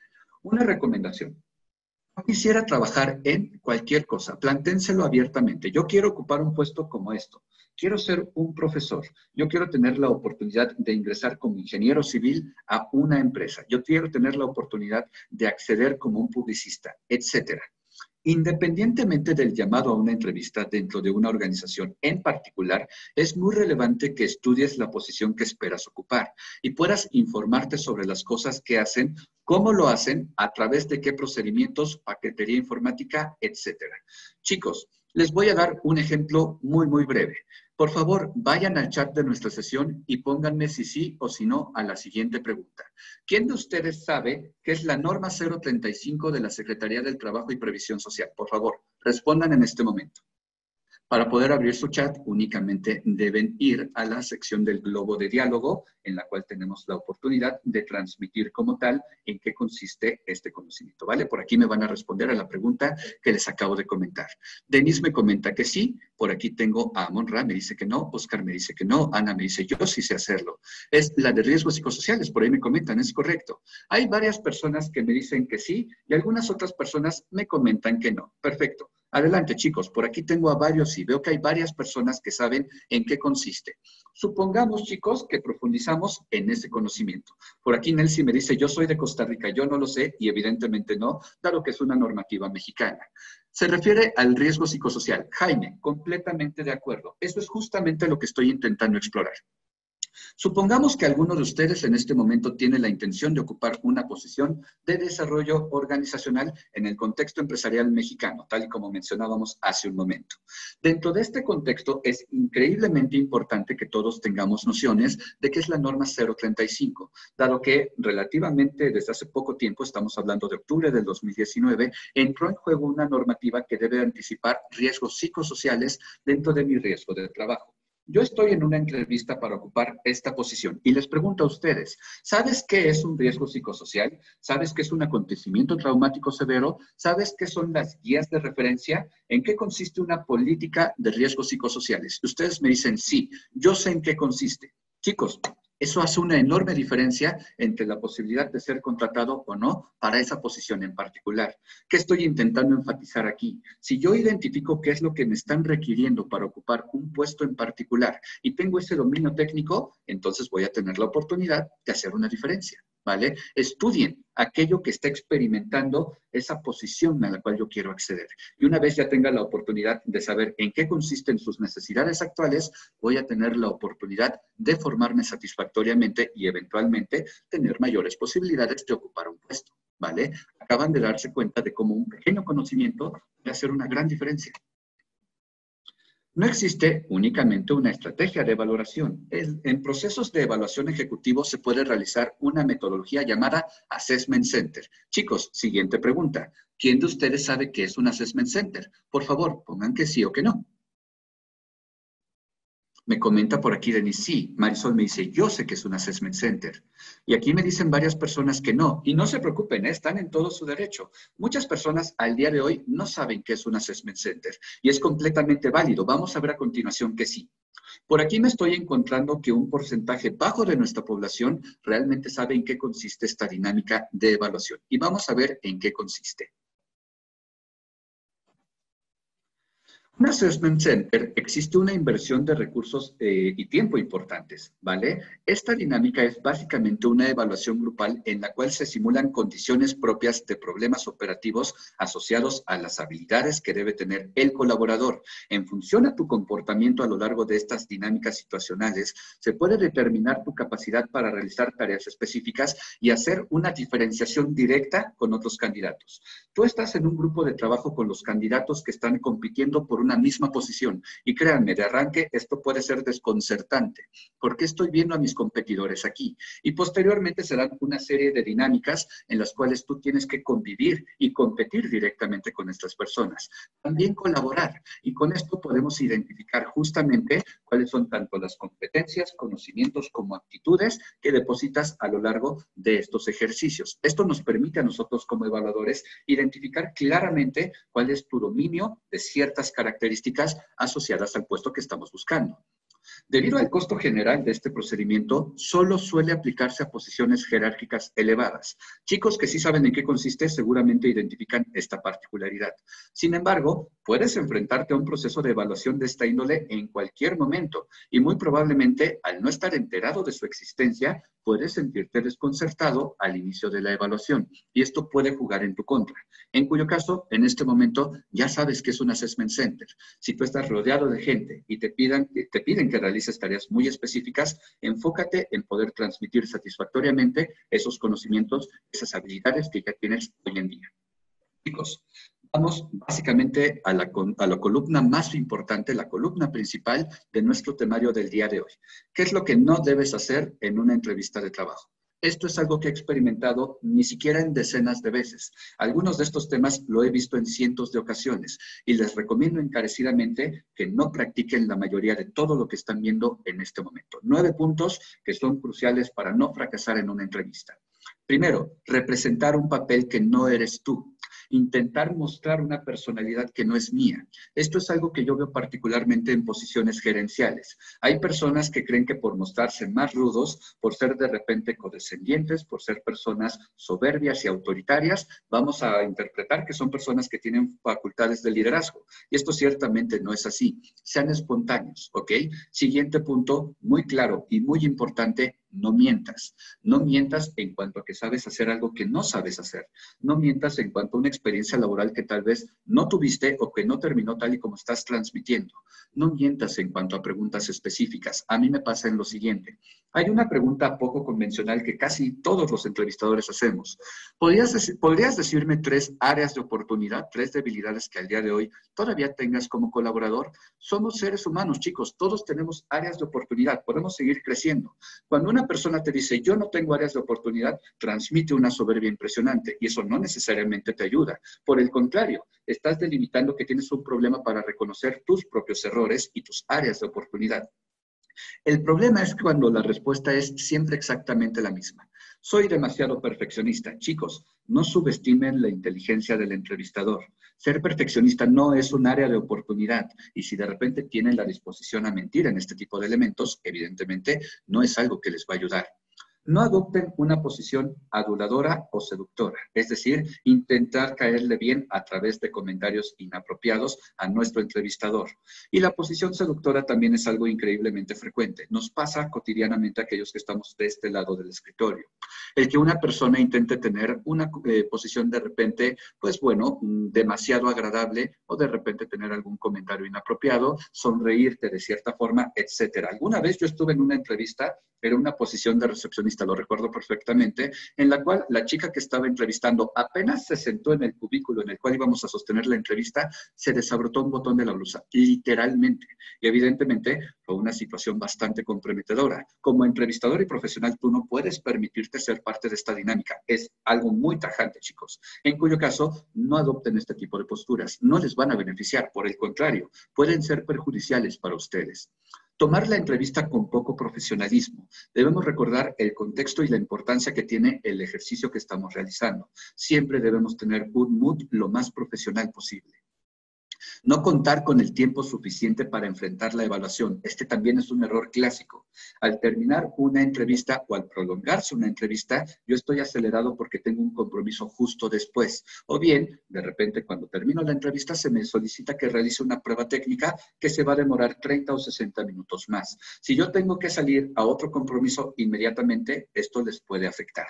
Una recomendación. No quisiera trabajar en cualquier cosa, planténselo abiertamente. Yo quiero ocupar un puesto como esto. Quiero ser un profesor. Yo quiero tener la oportunidad de ingresar como ingeniero civil a una empresa. Yo quiero tener la oportunidad de acceder como un publicista, etcétera. Independientemente del llamado a una entrevista dentro de una organización en particular, es muy relevante que estudies la posición que esperas ocupar y puedas informarte sobre las cosas que hacen, cómo lo hacen, a través de qué procedimientos, paquetería informática, etcétera. Chicos, les voy a dar un ejemplo muy breve. Por favor, vayan al chat de nuestra sesión y pónganme si sí o si no a la siguiente pregunta. ¿Quién de ustedes sabe qué es la norma 035 de la Secretaría del Trabajo y Previsión Social? Por favor, respondan en este momento. Para poder abrir su chat, únicamente deben ir a la sección del globo de diálogo, en la cual tenemos la oportunidad de transmitir como tal en qué consiste este conocimiento, ¿vale? Por aquí me van a responder a la pregunta que les acabo de comentar. Denise me comenta que sí, por aquí tengo a Monra, me dice que no, Oscar me dice que no, Ana me dice yo sí sé hacerlo. Es la de riesgos psicosociales, por ahí me comentan, es correcto. Hay varias personas que me dicen que sí y algunas otras personas me comentan que no. Perfecto. Adelante, chicos, por aquí tengo a varios y veo que hay varias personas que saben en qué consiste. Supongamos, chicos, que profundizamos en ese conocimiento. Por aquí Nelcy me dice, yo soy de Costa Rica, yo no lo sé, y evidentemente no, dado que es una normativa mexicana. Se refiere al riesgo psicosocial. Jaime, completamente de acuerdo. Eso es justamente lo que estoy intentando explorar. Supongamos que alguno de ustedes en este momento tiene la intención de ocupar una posición de desarrollo organizacional en el contexto empresarial mexicano, tal y como mencionábamos hace un momento. Dentro de este contexto es increíblemente importante que todos tengamos nociones de qué es la norma 035, dado que relativamente desde hace poco tiempo, estamos hablando de octubre del 2019, entró en juego una normativa que debe anticipar riesgos psicosociales dentro de mi riesgo de trabajo. Yo estoy en una entrevista para ocupar esta posición y les pregunto a ustedes, ¿sabes qué es un riesgo psicosocial? ¿Sabes qué es un acontecimiento traumático severo? ¿Sabes qué son las guías de referencia? ¿En qué consiste una política de riesgos psicosociales? Ustedes me dicen, sí, yo sé en qué consiste. Chicos, eso hace una enorme diferencia entre la posibilidad de ser contratado o no para esa posición en particular. ¿Qué estoy intentando enfatizar aquí? Si yo identifico qué es lo que me están requiriendo para ocupar un puesto en particular y tengo ese dominio técnico, entonces voy a tener la oportunidad de hacer una diferencia, ¿vale? Estudien aquello que está experimentando esa posición a la cual yo quiero acceder. Y una vez ya tenga la oportunidad de saber en qué consisten sus necesidades actuales, voy a tener la oportunidad de formarme satisfactoriamente y eventualmente tener mayores posibilidades de ocupar un puesto, ¿vale? Acaban de darse cuenta de cómo un pequeño conocimiento puede hacer una gran diferencia. No existe únicamente una estrategia de evaluación. En procesos de evaluación ejecutivo se puede realizar una metodología llamada Assessment Center. Chicos, siguiente pregunta. ¿Quién de ustedes sabe qué es un Assessment Center? Por favor, pongan que sí o que no. Me comenta por aquí Denis, sí. Marisol me dice, yo sé que es un assessment center. Y aquí me dicen varias personas que no. Y no se preocupen, están en todo su derecho. Muchas personas al día de hoy no saben qué es un assessment center. Y es completamente válido. Vamos a ver a continuación que sí. Por aquí me estoy encontrando que un porcentaje bajo de nuestra población realmente sabe en qué consiste esta dinámica de evaluación. Y vamos a ver en qué consiste. Un assessment center existe una inversión de recursos y tiempo importantes, ¿vale? Esta dinámica es básicamente una evaluación grupal en la cual se simulan condiciones propias de problemas operativos asociados a las habilidades que debe tener el colaborador. En función a tu comportamiento a lo largo de estas dinámicas situacionales, se puede determinar tu capacidad para realizar tareas específicas y hacer una diferenciación directa con otros candidatos. Tú estás en un grupo de trabajo con los candidatos que están compitiendo por una misma posición. Y créanme, de arranque esto puede ser desconcertante, porque estoy viendo a mis competidores aquí. Y posteriormente se dan una serie de dinámicas en las cuales tú tienes que convivir y competir directamente con estas personas. También colaborar. Y con esto podemos identificar justamente cuáles son tanto las competencias, conocimientos como actitudes que depositas a lo largo de estos ejercicios. Esto nos permite a nosotros como evaluadores identificar claramente cuál es tu dominio de ciertas características asociadas al puesto que estamos buscando. Debido al costo general de este procedimiento, solo suele aplicarse a posiciones jerárquicas elevadas. Chicos que sí saben en qué consiste seguramente identifican esta particularidad. Sin embargo, puedes enfrentarte a un proceso de evaluación de esta índole en cualquier momento y muy probablemente, al no estar enterado de su existencia, puedes sentirte desconcertado al inicio de la evaluación y esto puede jugar en tu contra. En cuyo caso, en este momento, ya sabes que es un assessment center. Si tú estás rodeado de gente y te piden que realices tareas muy específicas, enfócate en poder transmitir satisfactoriamente esos conocimientos, esas habilidades que ya tienes hoy en día. Chicos, vamos básicamente a la columna más importante, la columna principal de nuestro temario del día de hoy. ¿Qué es lo que no debes hacer en una entrevista de trabajo? Esto es algo que he experimentado ni siquiera en decenas de veces. Algunos de estos temas lo he visto en cientos de ocasiones y les recomiendo encarecidamente que no practiquen la mayoría de todo lo que están viendo en este momento. 9 puntos que son cruciales para no fracasar en una entrevista. Primero, representar un papel que no eres tú. Intentar mostrar una personalidad que no es mía. Esto es algo que yo veo particularmente en posiciones gerenciales. Hay personas que creen que por mostrarse más rudos, por ser de repente condescendientes, por ser personas soberbias y autoritarias, vamos a interpretar que son personas que tienen facultades de liderazgo. Y esto ciertamente no es así. Sean espontáneos, ¿ok? Siguiente punto, muy claro y muy importante, no mientas. No mientas en cuanto a que sabes hacer algo que no sabes hacer. No mientas en cuanto a una experiencia laboral que tal vez no tuviste o que no terminó tal y como estás transmitiendo. No mientas en cuanto a preguntas específicas. A mí me pasa en lo siguiente. Hay una pregunta poco convencional que casi todos los entrevistadores hacemos. ¿Podrías decirme 3 áreas de oportunidad, 3 debilidades que al día de hoy todavía tengas como colaborador? Somos seres humanos, chicos. Todos tenemos áreas de oportunidad. Podemos seguir creciendo. Cuando una persona te dice, yo no tengo áreas de oportunidad, transmite una soberbia impresionante y eso no necesariamente te ayuda. Por el contrario, estás delimitando que tienes un problema para reconocer tus propios errores y tus áreas de oportunidad. El problema es cuando la respuesta es siempre exactamente la misma. Soy demasiado perfeccionista. Chicos, no subestimen la inteligencia del entrevistador. Ser perfeccionista no es un área de oportunidad y si de repente tienen la disposición a mentir en este tipo de elementos, evidentemente no es algo que les va a ayudar. No adopten una posición aduladora o seductora, es decir, intentar caerle bien a través de comentarios inapropiados a nuestro entrevistador. Y la posición seductora también es algo increíblemente frecuente. Nos pasa cotidianamente a aquellos que estamos de este lado del escritorio. El que una persona intente tener una posición de repente, pues bueno, demasiado agradable o de repente tener algún comentario inapropiado, sonreírte de cierta forma, etcétera. Alguna vez yo estuve en una entrevista, era una posición de recepcionista, lo recuerdo perfectamente, en la cual la chica que estaba entrevistando apenas se sentó en el cubículo en el cual íbamos a sostener la entrevista, se desabrotó un botón de la blusa, literalmente. Y evidentemente fue una situación bastante comprometedora. Como entrevistador y profesional, tú no puedes permitirte ser parte de esta dinámica. Es algo muy tajante, chicos. En cuyo caso, no adopten este tipo de posturas. No les van a beneficiar. Por el contrario, pueden ser perjudiciales para ustedes. Tomar la entrevista con poco profesionalismo. Debemos recordar el contexto y la importancia que tiene el ejercicio que estamos realizando. Siempre debemos tener un mood lo más profesional posible. No contar con el tiempo suficiente para enfrentar la evaluación. Este también es un error clásico. Al terminar una entrevista o al prolongarse una entrevista, yo estoy acelerado porque tengo un compromiso justo después. O bien, de repente, cuando termino la entrevista, se me solicita que realice una prueba técnica que se va a demorar 30 o 60 minutos más. Si yo tengo que salir a otro compromiso inmediatamente, esto les puede afectar.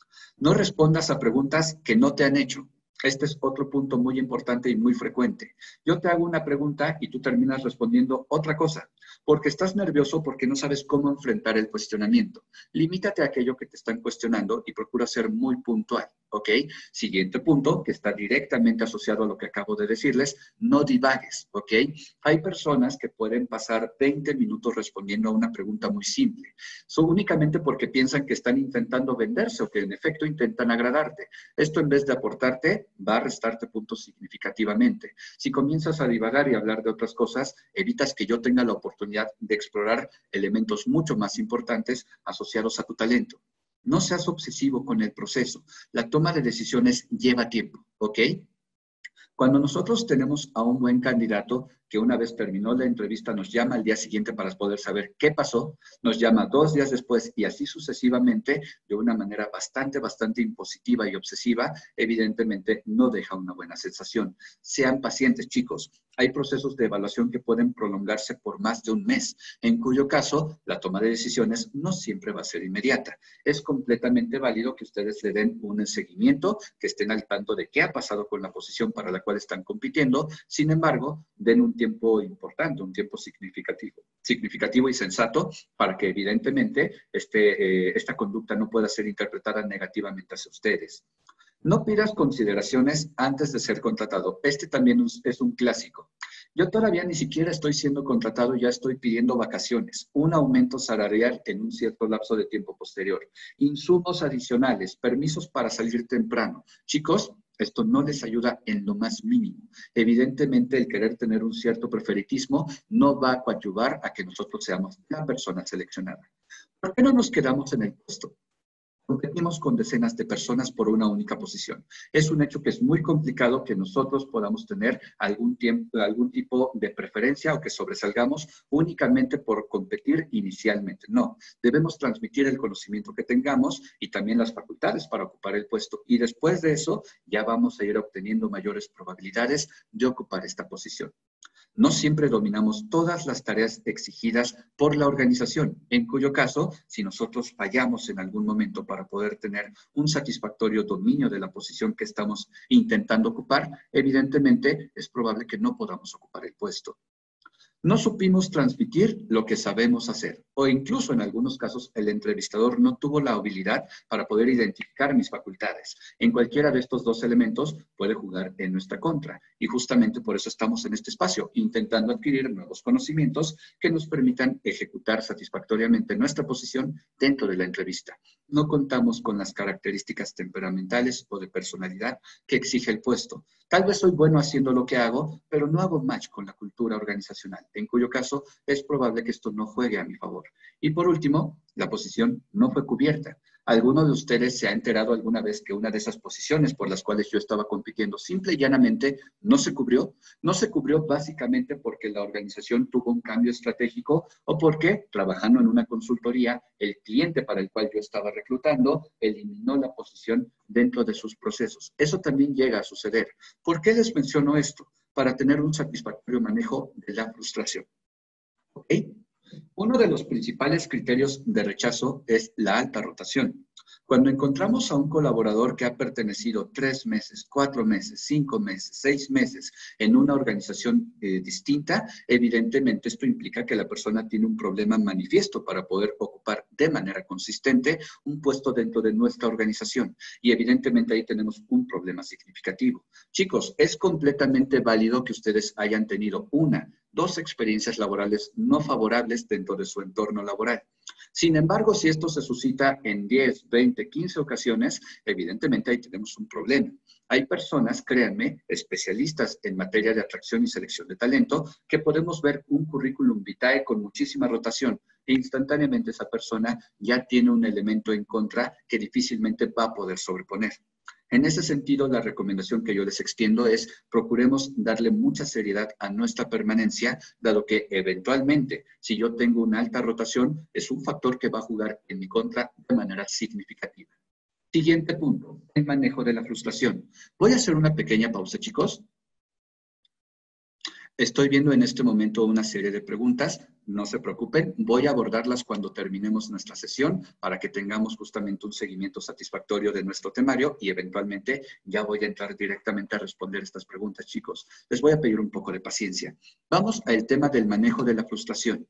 No respondas a preguntas que no te han hecho. Este es otro punto muy importante y muy frecuente. Yo te hago una pregunta y tú terminas respondiendo otra cosa, porque estás nervioso porque no sabes cómo enfrentar el cuestionamiento. Limítate a aquello que te están cuestionando y procura ser muy puntual, ¿ok? Siguiente punto, que está directamente asociado a lo que acabo de decirles, no divagues, ¿ok? Hay personas que pueden pasar 20 minutos respondiendo a una pregunta muy simple. Únicamente porque piensan que están intentando venderse o que en efecto intentan agradarte. Esto en vez de aportarte, va a restarte puntos significativamente. Si comienzas a divagar y hablar de otras cosas, evitas que yo tenga la oportunidad de explorar elementos mucho más importantes asociados a tu talento. No seas obsesivo con el proceso. La toma de decisiones lleva tiempo, ¿ok? Cuando nosotros tenemos a un buen candidato que una vez terminó la entrevista nos llama al día siguiente para poder saber qué pasó, nos llama 2 días después y así sucesivamente, de una manera bastante impositiva y obsesiva, evidentemente no deja una buena sensación. Sean pacientes, chicos. Hay procesos de evaluación que pueden prolongarse por más de un mes, en cuyo caso la toma de decisiones no siempre va a ser inmediata. Es completamente válido que ustedes le den un seguimiento, que estén al tanto de qué ha pasado con la posición para la cual están compitiendo. Sin embargo, den un tiempo importante, un tiempo significativo y sensato para que evidentemente esta conducta no pueda ser interpretada negativamente hacia ustedes. No pidas consideraciones antes de ser contratado. Este también es un clásico. Yo todavía ni siquiera estoy siendo contratado, ya estoy pidiendo vacaciones, un aumento salarial en un cierto lapso de tiempo posterior, insumos adicionales, permisos para salir temprano. Chicos, esto no les ayuda en lo más mínimo. Evidentemente, el querer tener un cierto preferitismo no va a coadyuvar a que nosotros seamos la persona seleccionada. ¿Por qué no nos quedamos en el puesto? Competimos con decenas de personas por una única posición. Es un hecho que es muy complicado que nosotros podamos tener algún tipo de preferencia o que sobresalgamos únicamente por competir inicialmente. No, debemos transmitir el conocimiento que tengamos y también las facultades para ocupar el puesto. Y después de eso ya vamos a ir obteniendo mayores probabilidades de ocupar esta posición. No siempre dominamos todas las tareas exigidas por la organización, en cuyo caso, si nosotros fallamos en algún momento para poder tener un satisfactorio dominio de la posición que estamos intentando ocupar, evidentemente es probable que no podamos ocupar el puesto. No supimos transmitir lo que sabemos hacer, o incluso en algunos casos el entrevistador no tuvo la habilidad para poder identificar mis facultades. En cualquiera de estos dos elementos puede jugar en nuestra contra, y justamente por eso estamos en este espacio, intentando adquirir nuevos conocimientos que nos permitan ejecutar satisfactoriamente nuestra posición dentro de la entrevista. No contamos con las características temperamentales o de personalidad que exige el puesto. Tal vez soy bueno haciendo lo que hago, pero no hago match con la cultura organizacional, en cuyo caso es probable que esto no juegue a mi favor. Y por último, la posición no fue cubierta. ¿Alguno de ustedes se ha enterado alguna vez que una de esas posiciones por las cuales yo estaba compitiendo simple y llanamente no se cubrió? No se cubrió básicamente porque la organización tuvo un cambio estratégico o porque, trabajando en una consultoría, el cliente para el cual yo estaba reclutando eliminó la posición dentro de sus procesos. Eso también llega a suceder. ¿Por qué les menciono esto? Para tener un satisfactorio manejo de la frustración. ¿Ok? Uno de los principales criterios de rechazo es la alta rotación. Cuando encontramos a un colaborador que ha pertenecido 3 meses, 4 meses, 5 meses, 6 meses en una organización distinta, evidentemente esto implica que la persona tiene un problema manifiesto para poder ocupar de manera consistente un puesto dentro de nuestra organización. Y evidentemente ahí tenemos un problema significativo. Chicos, es completamente válido que ustedes hayan tenido 1, 2 experiencias laborales no favorables dentro de su entorno laboral. Sin embargo, si esto se suscita en 10, 20, 15 ocasiones, evidentemente ahí tenemos un problema. Hay personas, créanme, especialistas en materia de atracción y selección de talento, que podemos ver un currículum vitae con muchísima rotación e instantáneamente esa persona ya tiene un elemento en contra que difícilmente va a poder sobreponer. En ese sentido, la recomendación que yo les extiendo es procuremos darle mucha seriedad a nuestra permanencia, dado que eventualmente, si yo tengo una alta rotación, es un factor que va a jugar en mi contra de manera significativa. Siguiente punto, el manejo de la frustración. Voy a hacer una pequeña pausa, chicos. Estoy viendo en este momento una serie de preguntas, no se preocupen, voy a abordarlas cuando terminemos nuestra sesión para que tengamos justamente un seguimiento satisfactorio de nuestro temario y eventualmente ya voy a entrar directamente a responder estas preguntas, chicos. Les voy a pedir un poco de paciencia. Vamos al tema del manejo de la frustración.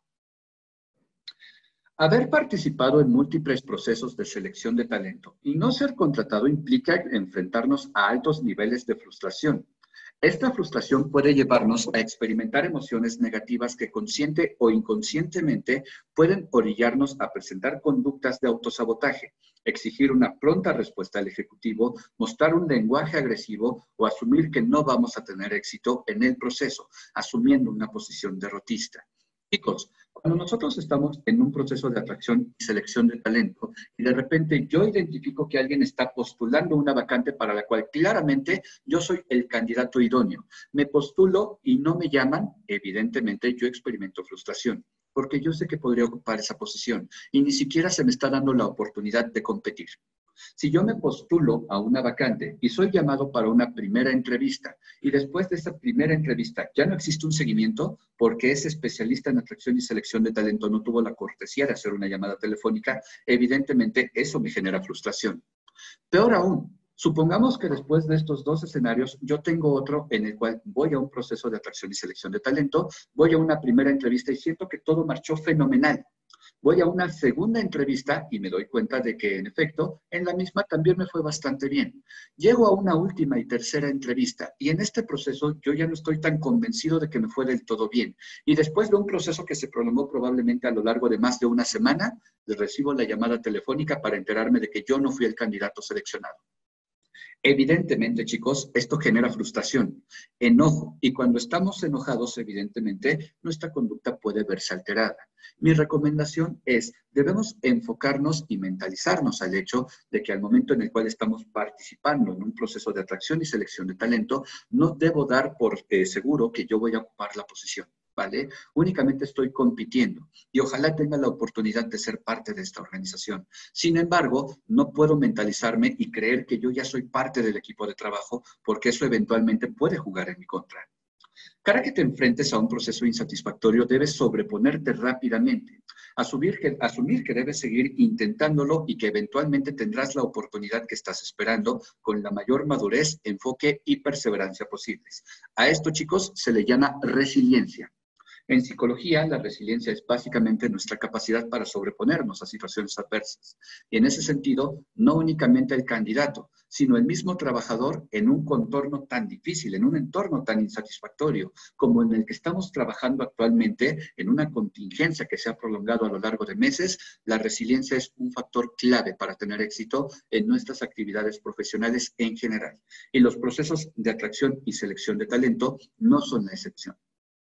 Haber participado en múltiples procesos de selección de talento y no ser contratado implica enfrentarnos a altos niveles de frustración. Esta frustración puede llevarnos a experimentar emociones negativas que consciente o inconscientemente pueden orillarnos a presentar conductas de autosabotaje, exigir una pronta respuesta al ejecutivo, mostrar un lenguaje agresivo o asumir que no vamos a tener éxito en el proceso, asumiendo una posición derrotista. Chicos, cuando nosotros estamos en un proceso de atracción y selección de talento y de repente yo identifico que alguien está postulando una vacante para la cual claramente yo soy el candidato idóneo, me postulo y no me llaman, evidentemente yo experimento frustración, porque yo sé que podría ocupar esa posición y ni siquiera se me está dando la oportunidad de competir. Si yo me postulo a una vacante y soy llamado para una primera entrevista y después de esa primera entrevista ya no existe un seguimiento porque ese especialista en atracción y selección de talento no tuvo la cortesía de hacer una llamada telefónica, evidentemente eso me genera frustración. Peor aún, supongamos que después de estos dos escenarios yo tengo otro en el cual voy a un proceso de atracción y selección de talento, voy a una primera entrevista y siento que todo marchó fenomenal. Voy a una segunda entrevista y me doy cuenta de que, en efecto, en la misma también me fue bastante bien. Llego a una última y tercera entrevista y en este proceso yo ya no estoy tan convencido de que me fue del todo bien. Y después de un proceso que se prolongó probablemente a lo largo de más de una semana, recibo la llamada telefónica para enterarme de que yo no fui el candidato seleccionado. Evidentemente, chicos, esto genera frustración, enojo, y cuando estamos enojados, evidentemente, nuestra conducta puede verse alterada. Mi recomendación es, debemos enfocarnos y mentalizarnos al hecho de que al momento en el cual estamos participando en un proceso de atracción y selección de talento, no debo dar por seguro que yo voy a ocupar la posición. ¿Vale? Únicamente estoy compitiendo y ojalá tenga la oportunidad de ser parte de esta organización. Sin embargo, no puedo mentalizarme y creer que yo ya soy parte del equipo de trabajo porque eso eventualmente puede jugar en mi contra. Cada que te enfrentes a un proceso insatisfactorio, debes sobreponerte rápidamente, asumir que debes seguir intentándolo y que eventualmente tendrás la oportunidad que estás esperando con la mayor madurez, enfoque y perseverancia posibles. A esto, chicos, se le llama resiliencia. En psicología, la resiliencia es básicamente nuestra capacidad para sobreponernos a situaciones adversas. Y en ese sentido, no únicamente el candidato, sino el mismo trabajador en un contorno tan difícil, en un entorno tan insatisfactorio como en el que estamos trabajando actualmente, en una contingencia que se ha prolongado a lo largo de meses, la resiliencia es un factor clave para tener éxito en nuestras actividades profesionales en general. Y los procesos de atracción y selección de talento no son la excepción.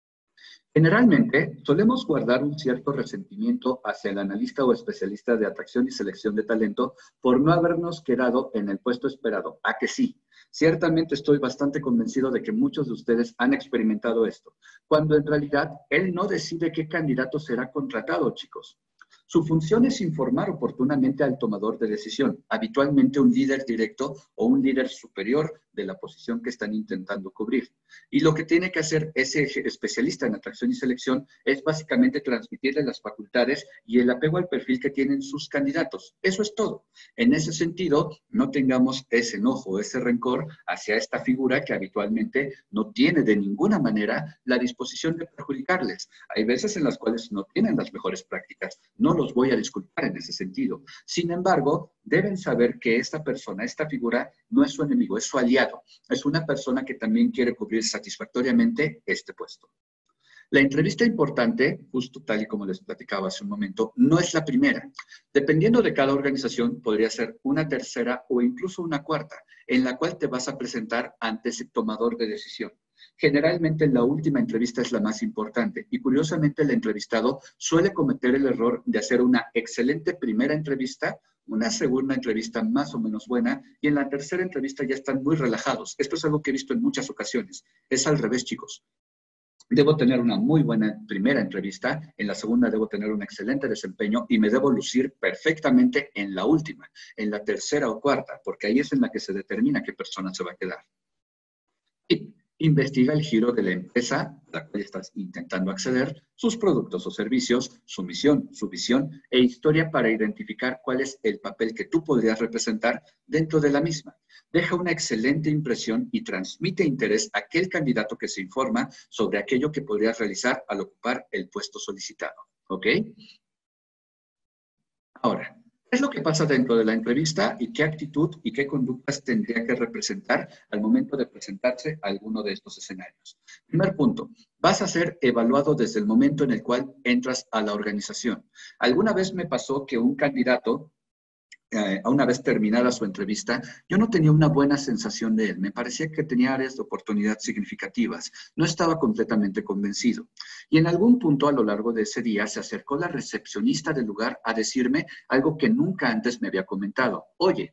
Generalmente, solemos guardar un cierto resentimiento hacia el analista o especialista de atracción y selección de talento por no habernos quedado en el puesto esperado. ¿A que sí? Ciertamente estoy bastante convencido de que muchos de ustedes han experimentado esto, cuando en realidad él no decide qué candidato será contratado, chicos. Su función es informar oportunamente al tomador de decisión, habitualmente un líder directo o un líder superior de la posición que están intentando cubrir. Y lo que tiene que hacer ese especialista en atracción y selección es básicamente transmitirle las facultades y el apego al perfil que tienen sus candidatos. Eso es todo. En ese sentido, no tengamos ese enojo, ese rencor hacia esta figura que habitualmente no tiene de ninguna manera la disposición de perjudicarles. Hay veces en las cuales no tienen las mejores prácticas. No los voy a disculpar en ese sentido. Sin embargo, deben saber que esta persona, esta figura, no es su enemigo, es su aliado. Es una persona que también quiere cubrir satisfactoriamente este puesto. La entrevista importante, justo tal y como les platicaba hace un momento, no es la primera. Dependiendo de cada organización, podría ser una tercera o incluso una cuarta, en la cual te vas a presentar ante ese tomador de decisión. Generalmente la última entrevista es la más importante y curiosamente el entrevistado suele cometer el error de hacer una excelente primera entrevista una segunda entrevista más o menos buena y en la tercera entrevista ya están muy relajados. Esto es algo que he visto en muchas ocasiones. Es al revés, chicos. Debo tener una muy buena primera entrevista, en la segunda debo tener un excelente desempeño y me debo lucir perfectamente en la última, en la tercera o cuarta, porque ahí es en la que se determina qué persona se va a quedar. Y investiga el giro de la empresa a la cual estás intentando acceder, sus productos o servicios, su misión, su visión e historia para identificar cuál es el papel que tú podrías representar dentro de la misma. Deja una excelente impresión y transmite interés a aquel candidato que se informa sobre aquello que podrías realizar al ocupar el puesto solicitado. ¿Ok? Ahora, ¿qué es lo que pasa dentro de la entrevista y qué actitud y qué conductas tendría que representar al momento de presentarse a alguno de estos escenarios? Primer punto, vas a ser evaluado desde el momento en el cual entras a la organización. Alguna vez me pasó que un candidato, a una vez terminada su entrevista, yo no tenía una buena sensación de él. Me parecía que tenía áreas de oportunidad significativas. No estaba completamente convencido. Y en algún punto a lo largo de ese día se acercó la recepcionista del lugar a decirme algo que nunca antes me había comentado. Oye,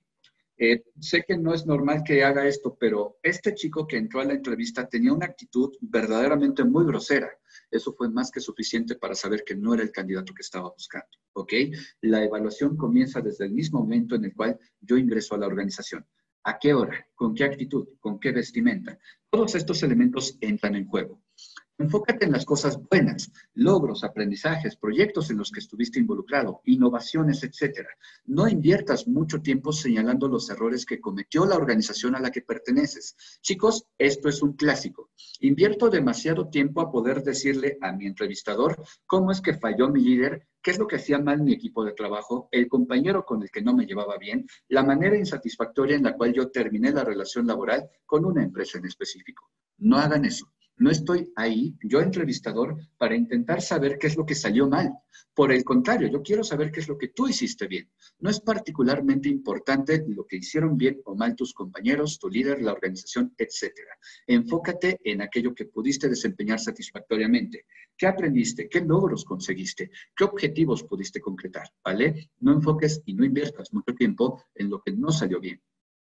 sé que no es normal que haga esto, pero este chico que entró a la entrevista tenía una actitud verdaderamente muy grosera. Eso fue más que suficiente para saber que no era el candidato que estaba buscando, ¿ok? La evaluación comienza desde el mismo momento en el cual yo ingreso a la organización. ¿A qué hora? ¿Con qué actitud? ¿Con qué vestimenta? Todos estos elementos entran en juego. Enfócate en las cosas buenas, logros, aprendizajes, proyectos en los que estuviste involucrado, innovaciones, etcétera. No inviertas mucho tiempo señalando los errores que cometió la organización a la que perteneces. Chicos, esto es un clásico. Invierto demasiado tiempo a poder decirle a mi entrevistador cómo es que falló mi líder, qué es lo que hacía mal mi equipo de trabajo, el compañero con el que no me llevaba bien, la manera insatisfactoria en la cual yo terminé la relación laboral con una empresa en específico. No hagan eso. No estoy ahí, yo entrevistador, para intentar saber qué es lo que salió mal. Por el contrario, yo quiero saber qué es lo que tú hiciste bien. No es particularmente importante lo que hicieron bien o mal tus compañeros, tu líder, la organización, etcétera. Enfócate en aquello que pudiste desempeñar satisfactoriamente. ¿Qué aprendiste? ¿Qué logros conseguiste? ¿Qué objetivos pudiste concretar? ¿Vale? No enfoques y no inviertas mucho tiempo en lo que no salió bien.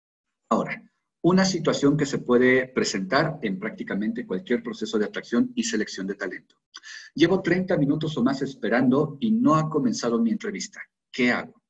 Ahora, una situación que se puede presentar en prácticamente cualquier proceso de atracción y selección de talento. Llevo 30 minutos o más esperando y no ha comenzado mi entrevista. ¿Qué hago?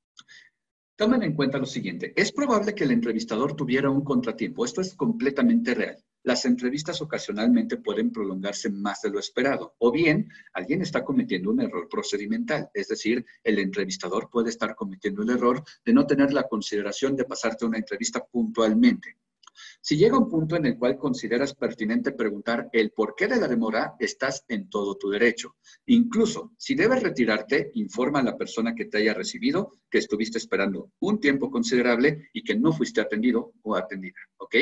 Tomen en cuenta lo siguiente. Es probable que el entrevistador tuviera un contratiempo. Esto es completamente real. Las entrevistas ocasionalmente pueden prolongarse más de lo esperado. O bien, alguien está cometiendo un error procedimental. Es decir, el entrevistador puede estar cometiendo el error de no tener la consideración de pasarte una entrevista puntualmente. Si llega un punto en el cual consideras pertinente preguntar el porqué de la demora, estás en todo tu derecho. Incluso, si debes retirarte, informa a la persona que te haya recibido que estuviste esperando un tiempo considerable y que no fuiste atendido o atendida, ¿ok?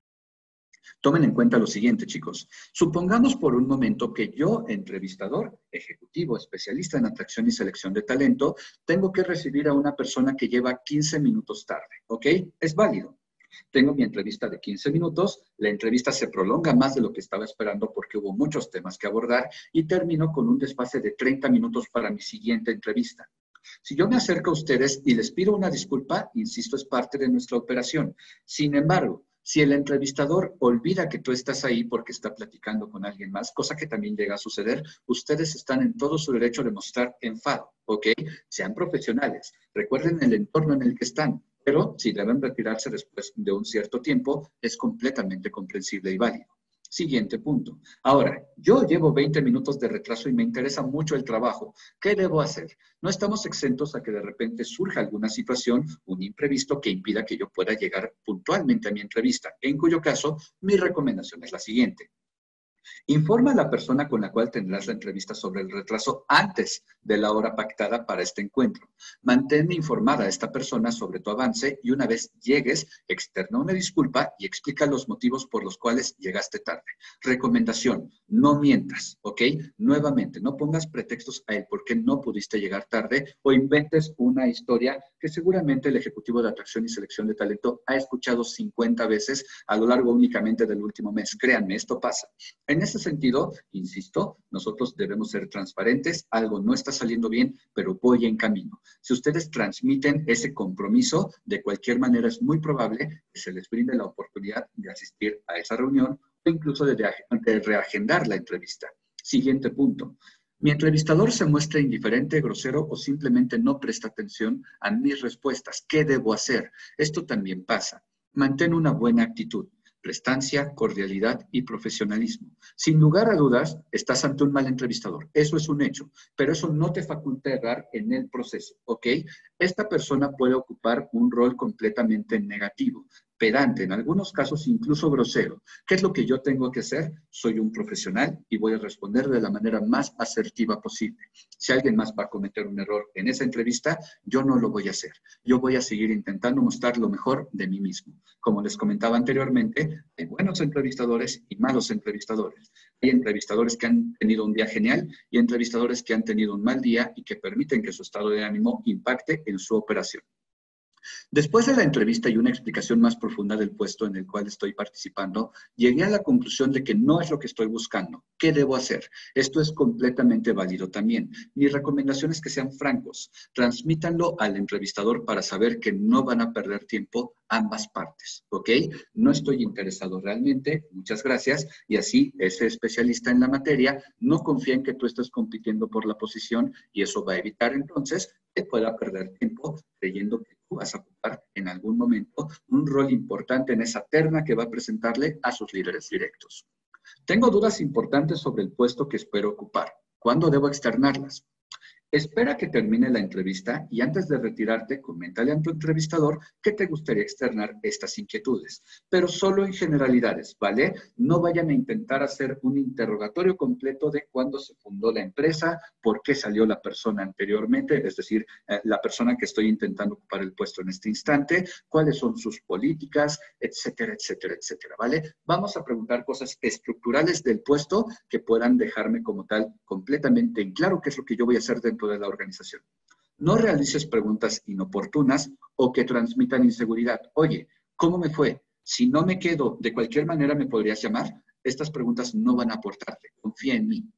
Tomen en cuenta lo siguiente, chicos. Supongamos por un momento que yo, entrevistador, ejecutivo, especialista en atracción y selección de talento, tengo que recibir a una persona que lleva 15 minutos tarde, ¿ok? Es válido. Tengo mi entrevista de 15 minutos, la entrevista se prolonga más de lo que estaba esperando porque hubo muchos temas que abordar y termino con un desfase de 30 minutos para mi siguiente entrevista. Si yo me acerco a ustedes y les pido una disculpa, insisto, es parte de nuestra operación. Sin embargo, si el entrevistador olvida que tú estás ahí porque está platicando con alguien más, cosa que también llega a suceder, ustedes están en todo su derecho de mostrar enfado, ¿ok? Sean profesionales, recuerden el entorno en el que están, pero si deben retirarse después de un cierto tiempo, es completamente comprensible y válido. Siguiente punto. Ahora, yo llevo 20 minutos de retraso y me interesa mucho el trabajo. ¿Qué debo hacer? No estamos exentos a que de repente surja alguna situación, un imprevisto que impida que yo pueda llegar puntualmente a mi entrevista, en cuyo caso mi recomendación es la siguiente. Informa a la persona con la cual tendrás la entrevista sobre el retraso antes de la hora pactada para este encuentro. Mantén informada a esta persona sobre tu avance y una vez llegues, externa una disculpa y explica los motivos por los cuales llegaste tarde. Recomendación, no mientas, ¿ok? Nuevamente, no pongas pretextos a el por qué no pudiste llegar tarde o inventes una historia que seguramente el ejecutivo de atracción y selección de talento ha escuchado 50 veces a lo largo únicamente del último mes. Créanme, esto pasa. En ese sentido, insisto, nosotros debemos ser transparentes, algo no está saliendo bien, pero voy en camino. Si ustedes transmiten ese compromiso, de cualquier manera es muy probable que se les brinde la oportunidad de asistir a esa reunión o incluso de reagendar la entrevista. Siguiente punto. Mi entrevistador se muestra indiferente, grosero o simplemente no presta atención a mis respuestas. ¿Qué debo hacer? Esto también pasa. Mantén una buena actitud. Prestancia, cordialidad y profesionalismo. Sin lugar a dudas, estás ante un mal entrevistador. Eso es un hecho, pero eso no te faculta errar en el proceso, ¿ok? Esta persona puede ocupar un rol completamente negativo, pedante, en algunos casos incluso grosero. ¿Qué es lo que yo tengo que hacer? Soy un profesional y voy a responder de la manera más asertiva posible. Si alguien más va a cometer un error en esa entrevista, yo no lo voy a hacer. Yo voy a seguir intentando mostrar lo mejor de mí mismo. Como les comentaba anteriormente, hay buenos entrevistadores y malos entrevistadores. Hay entrevistadores que han tenido un día genial y entrevistadores que han tenido un mal día y que permiten que su estado de ánimo impacte en su operación. Después de la entrevista y una explicación más profunda del puesto en el cual estoy participando, llegué a la conclusión de que no es lo que estoy buscando. ¿Qué debo hacer? Esto es completamente válido también. Mi recomendación es que sean francos. Transmítanlo al entrevistador para saber que no van a perder tiempo ambas partes, ¿ok? No estoy interesado realmente, muchas gracias, y así ese especialista en la materia no confía en que tú estés compitiendo por la posición y eso va a evitar entonces que pueda perder tiempo creyendo que tú vas a ocupar en algún momento un rol importante en esa terna que va a presentarle a sus líderes directos. Tengo dudas importantes sobre el puesto que espero ocupar. ¿Cuándo debo externarlas? Espera que termine la entrevista y antes de retirarte, coméntale a tu entrevistador que te gustaría externar estas inquietudes, pero solo en generalidades, ¿vale? No vayan a intentar hacer un interrogatorio completo de cuándo se fundó la empresa, por qué salió la persona anteriormente, es decir, la persona que estoy intentando ocupar el puesto en este instante, cuáles son sus políticas, etcétera, etcétera, etcétera, ¿vale? Vamos a preguntar cosas estructurales del puesto que puedan dejarme como tal completamente en claro qué es lo que yo voy a hacer dentro de la organización. No realices preguntas inoportunas o que transmitan inseguridad. Oye, ¿cómo me fue? Si no me quedo, ¿de cualquier manera me podrías llamar? Estas preguntas no van a aportarte. Confía en mí.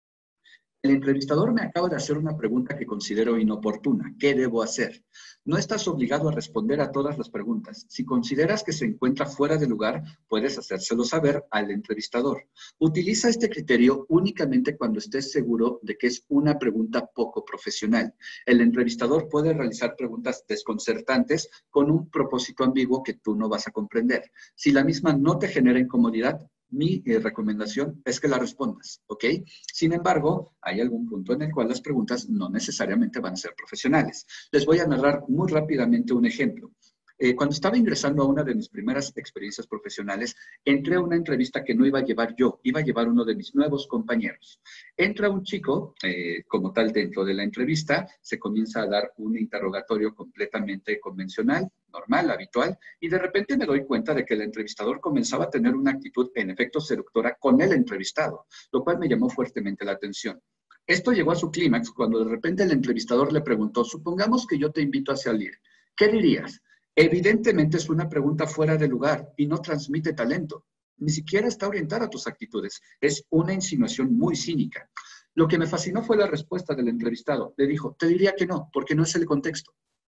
El entrevistador me acaba de hacer una pregunta que considero inoportuna. ¿Qué debo hacer? No estás obligado a responder a todas las preguntas. Si consideras que se encuentra fuera de lugar, puedes hacérselo saber al entrevistador. Utiliza este criterio únicamente cuando estés seguro de que es una pregunta poco profesional. El entrevistador puede realizar preguntas desconcertantes con un propósito ambiguo que tú no vas a comprender. Si la misma no te genera incomodidad, mi recomendación es que la respondas, ¿ok? Sin embargo, hay algún punto en el cual las preguntas no necesariamente van a ser profesionales. Les voy a narrar muy rápidamente un ejemplo. Cuando estaba ingresando a una de mis primeras experiencias profesionales, entré a una entrevista que no iba a llevar yo, iba a llevar uno de mis nuevos compañeros. Entra un chico, como tal, dentro de la entrevista, se comienza a dar un interrogatorio completamente convencional, normal, habitual, y de repente me doy cuenta de que el entrevistador comenzaba a tener una actitud, en efecto, seductora con el entrevistado, lo cual me llamó fuertemente la atención. Esto llegó a su clímax cuando de repente el entrevistador le preguntó, supongamos que yo te invito a salir, ¿qué dirías? Evidentemente es una pregunta fuera de lugar y no transmite talento. Ni siquiera está orientada a tus actitudes. Es una insinuación muy cínica. Lo que me fascinó fue la respuesta del entrevistado. Le dijo, te diría que no, porque no es el contexto.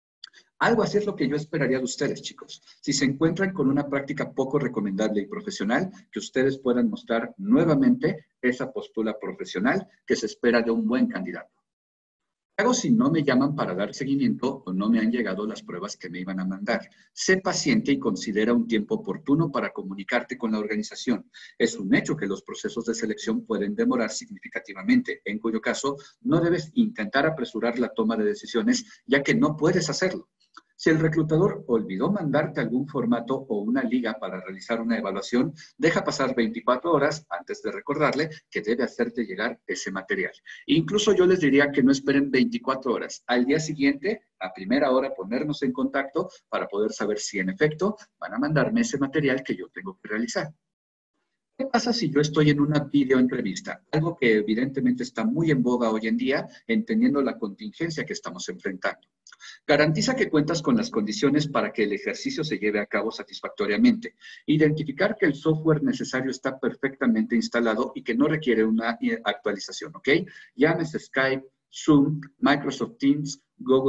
Algo así es lo que yo esperaría de ustedes, chicos. Si se encuentran con una práctica poco recomendable y profesional, que ustedes puedan mostrar nuevamente esa postura profesional que se espera de un buen candidato. ¿Qué hago si no me llaman para dar seguimiento o no me han llegado las pruebas que me iban a mandar? Sé paciente y considera un tiempo oportuno para comunicarte con la organización. Es un hecho que los procesos de selección pueden demorar significativamente, en cuyo caso no debes intentar apresurar la toma de decisiones, ya que no puedes hacerlo. Si el reclutador olvidó mandarte algún formato o una liga para realizar una evaluación, deja pasar 24 horas antes de recordarle que debe hacerte llegar ese material. Incluso yo les diría que no esperen 24 horas. Al día siguiente, a primera hora, ponernos en contacto para poder saber si en efecto van a mandarme ese material que yo tengo que realizar. ¿Qué pasa si yo estoy en una videoentrevista? Algo que evidentemente está muy en boga hoy en día, entendiendo la contingencia que estamos enfrentando. Garantiza que cuentas con las condiciones para que el ejercicio se lleve a cabo satisfactoriamente. Identificar que el software necesario está perfectamente instalado y que no requiere una actualización, ¿ok? Llámese Skype, Zoom, Microsoft Teams,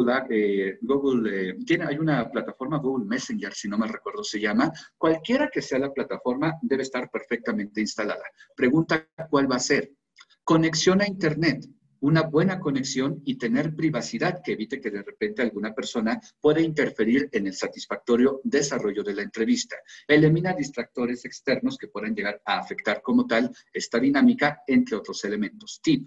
hay una plataforma, Google Messenger, si no me recuerdo se llama. Cualquiera que sea la plataforma debe estar perfectamente instalada. Pregunta cuál va a ser. Conexión a Internet. Una buena conexión y tener privacidad que evite que de repente alguna persona pueda interferir en el satisfactorio desarrollo de la entrevista. Elimina distractores externos que puedan llegar a afectar como tal esta dinámica, entre otros elementos. Tip.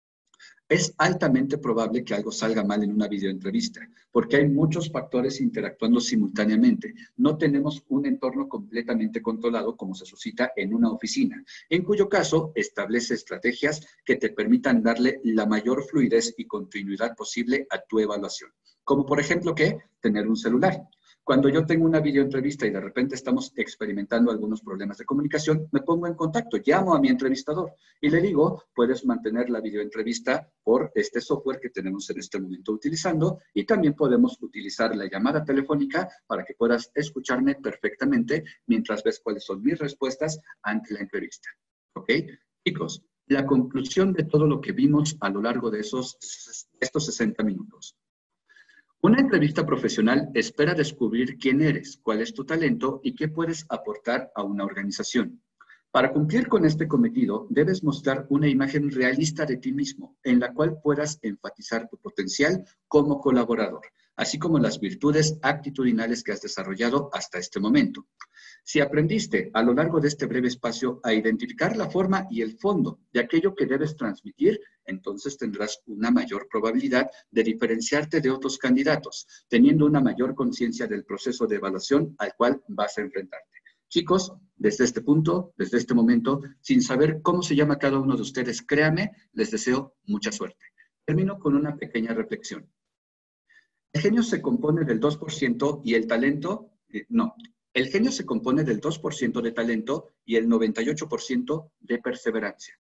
Es altamente probable que algo salga mal en una videoentrevista, porque hay muchos factores interactuando simultáneamente. No tenemos un entorno completamente controlado como se suscita en una oficina, en cuyo caso establece estrategias que te permitan darle la mayor fluidez y continuidad posible a tu evaluación. Como por ejemplo, ¿qué? Tener un celular. Cuando yo tengo una videoentrevista y de repente estamos experimentando algunos problemas de comunicación, me pongo en contacto, llamo a mi entrevistador y le digo, puedes mantener la videoentrevista por este software que tenemos en este momento utilizando y también podemos utilizar la llamada telefónica para que puedas escucharme perfectamente mientras ves cuáles son mis respuestas ante la entrevista. ¿Ok? Chicos, la conclusión de todo lo que vimos a lo largo de estos 60 minutos. Una entrevista profesional espera descubrir quién eres, cuál es tu talento y qué puedes aportar a una organización. Para cumplir con este cometido, debes mostrar una imagen realista de ti mismo, en la cual puedas enfatizar tu potencial como colaborador, así como las virtudes actitudinales que has desarrollado hasta este momento. Si aprendiste a lo largo de este breve espacio a identificar la forma y el fondo de aquello que debes transmitir, entonces tendrás una mayor probabilidad de diferenciarte de otros candidatos, teniendo una mayor conciencia del proceso de evaluación al cual vas a enfrentarte. Chicos, desde este punto, desde este momento, sin saber cómo se llama cada uno de ustedes, créame, les deseo mucha suerte. Termino con una pequeña reflexión. El genio se compone del 2% y el talento, el genio se compone del 2% de talento y el 98% de perseverancia.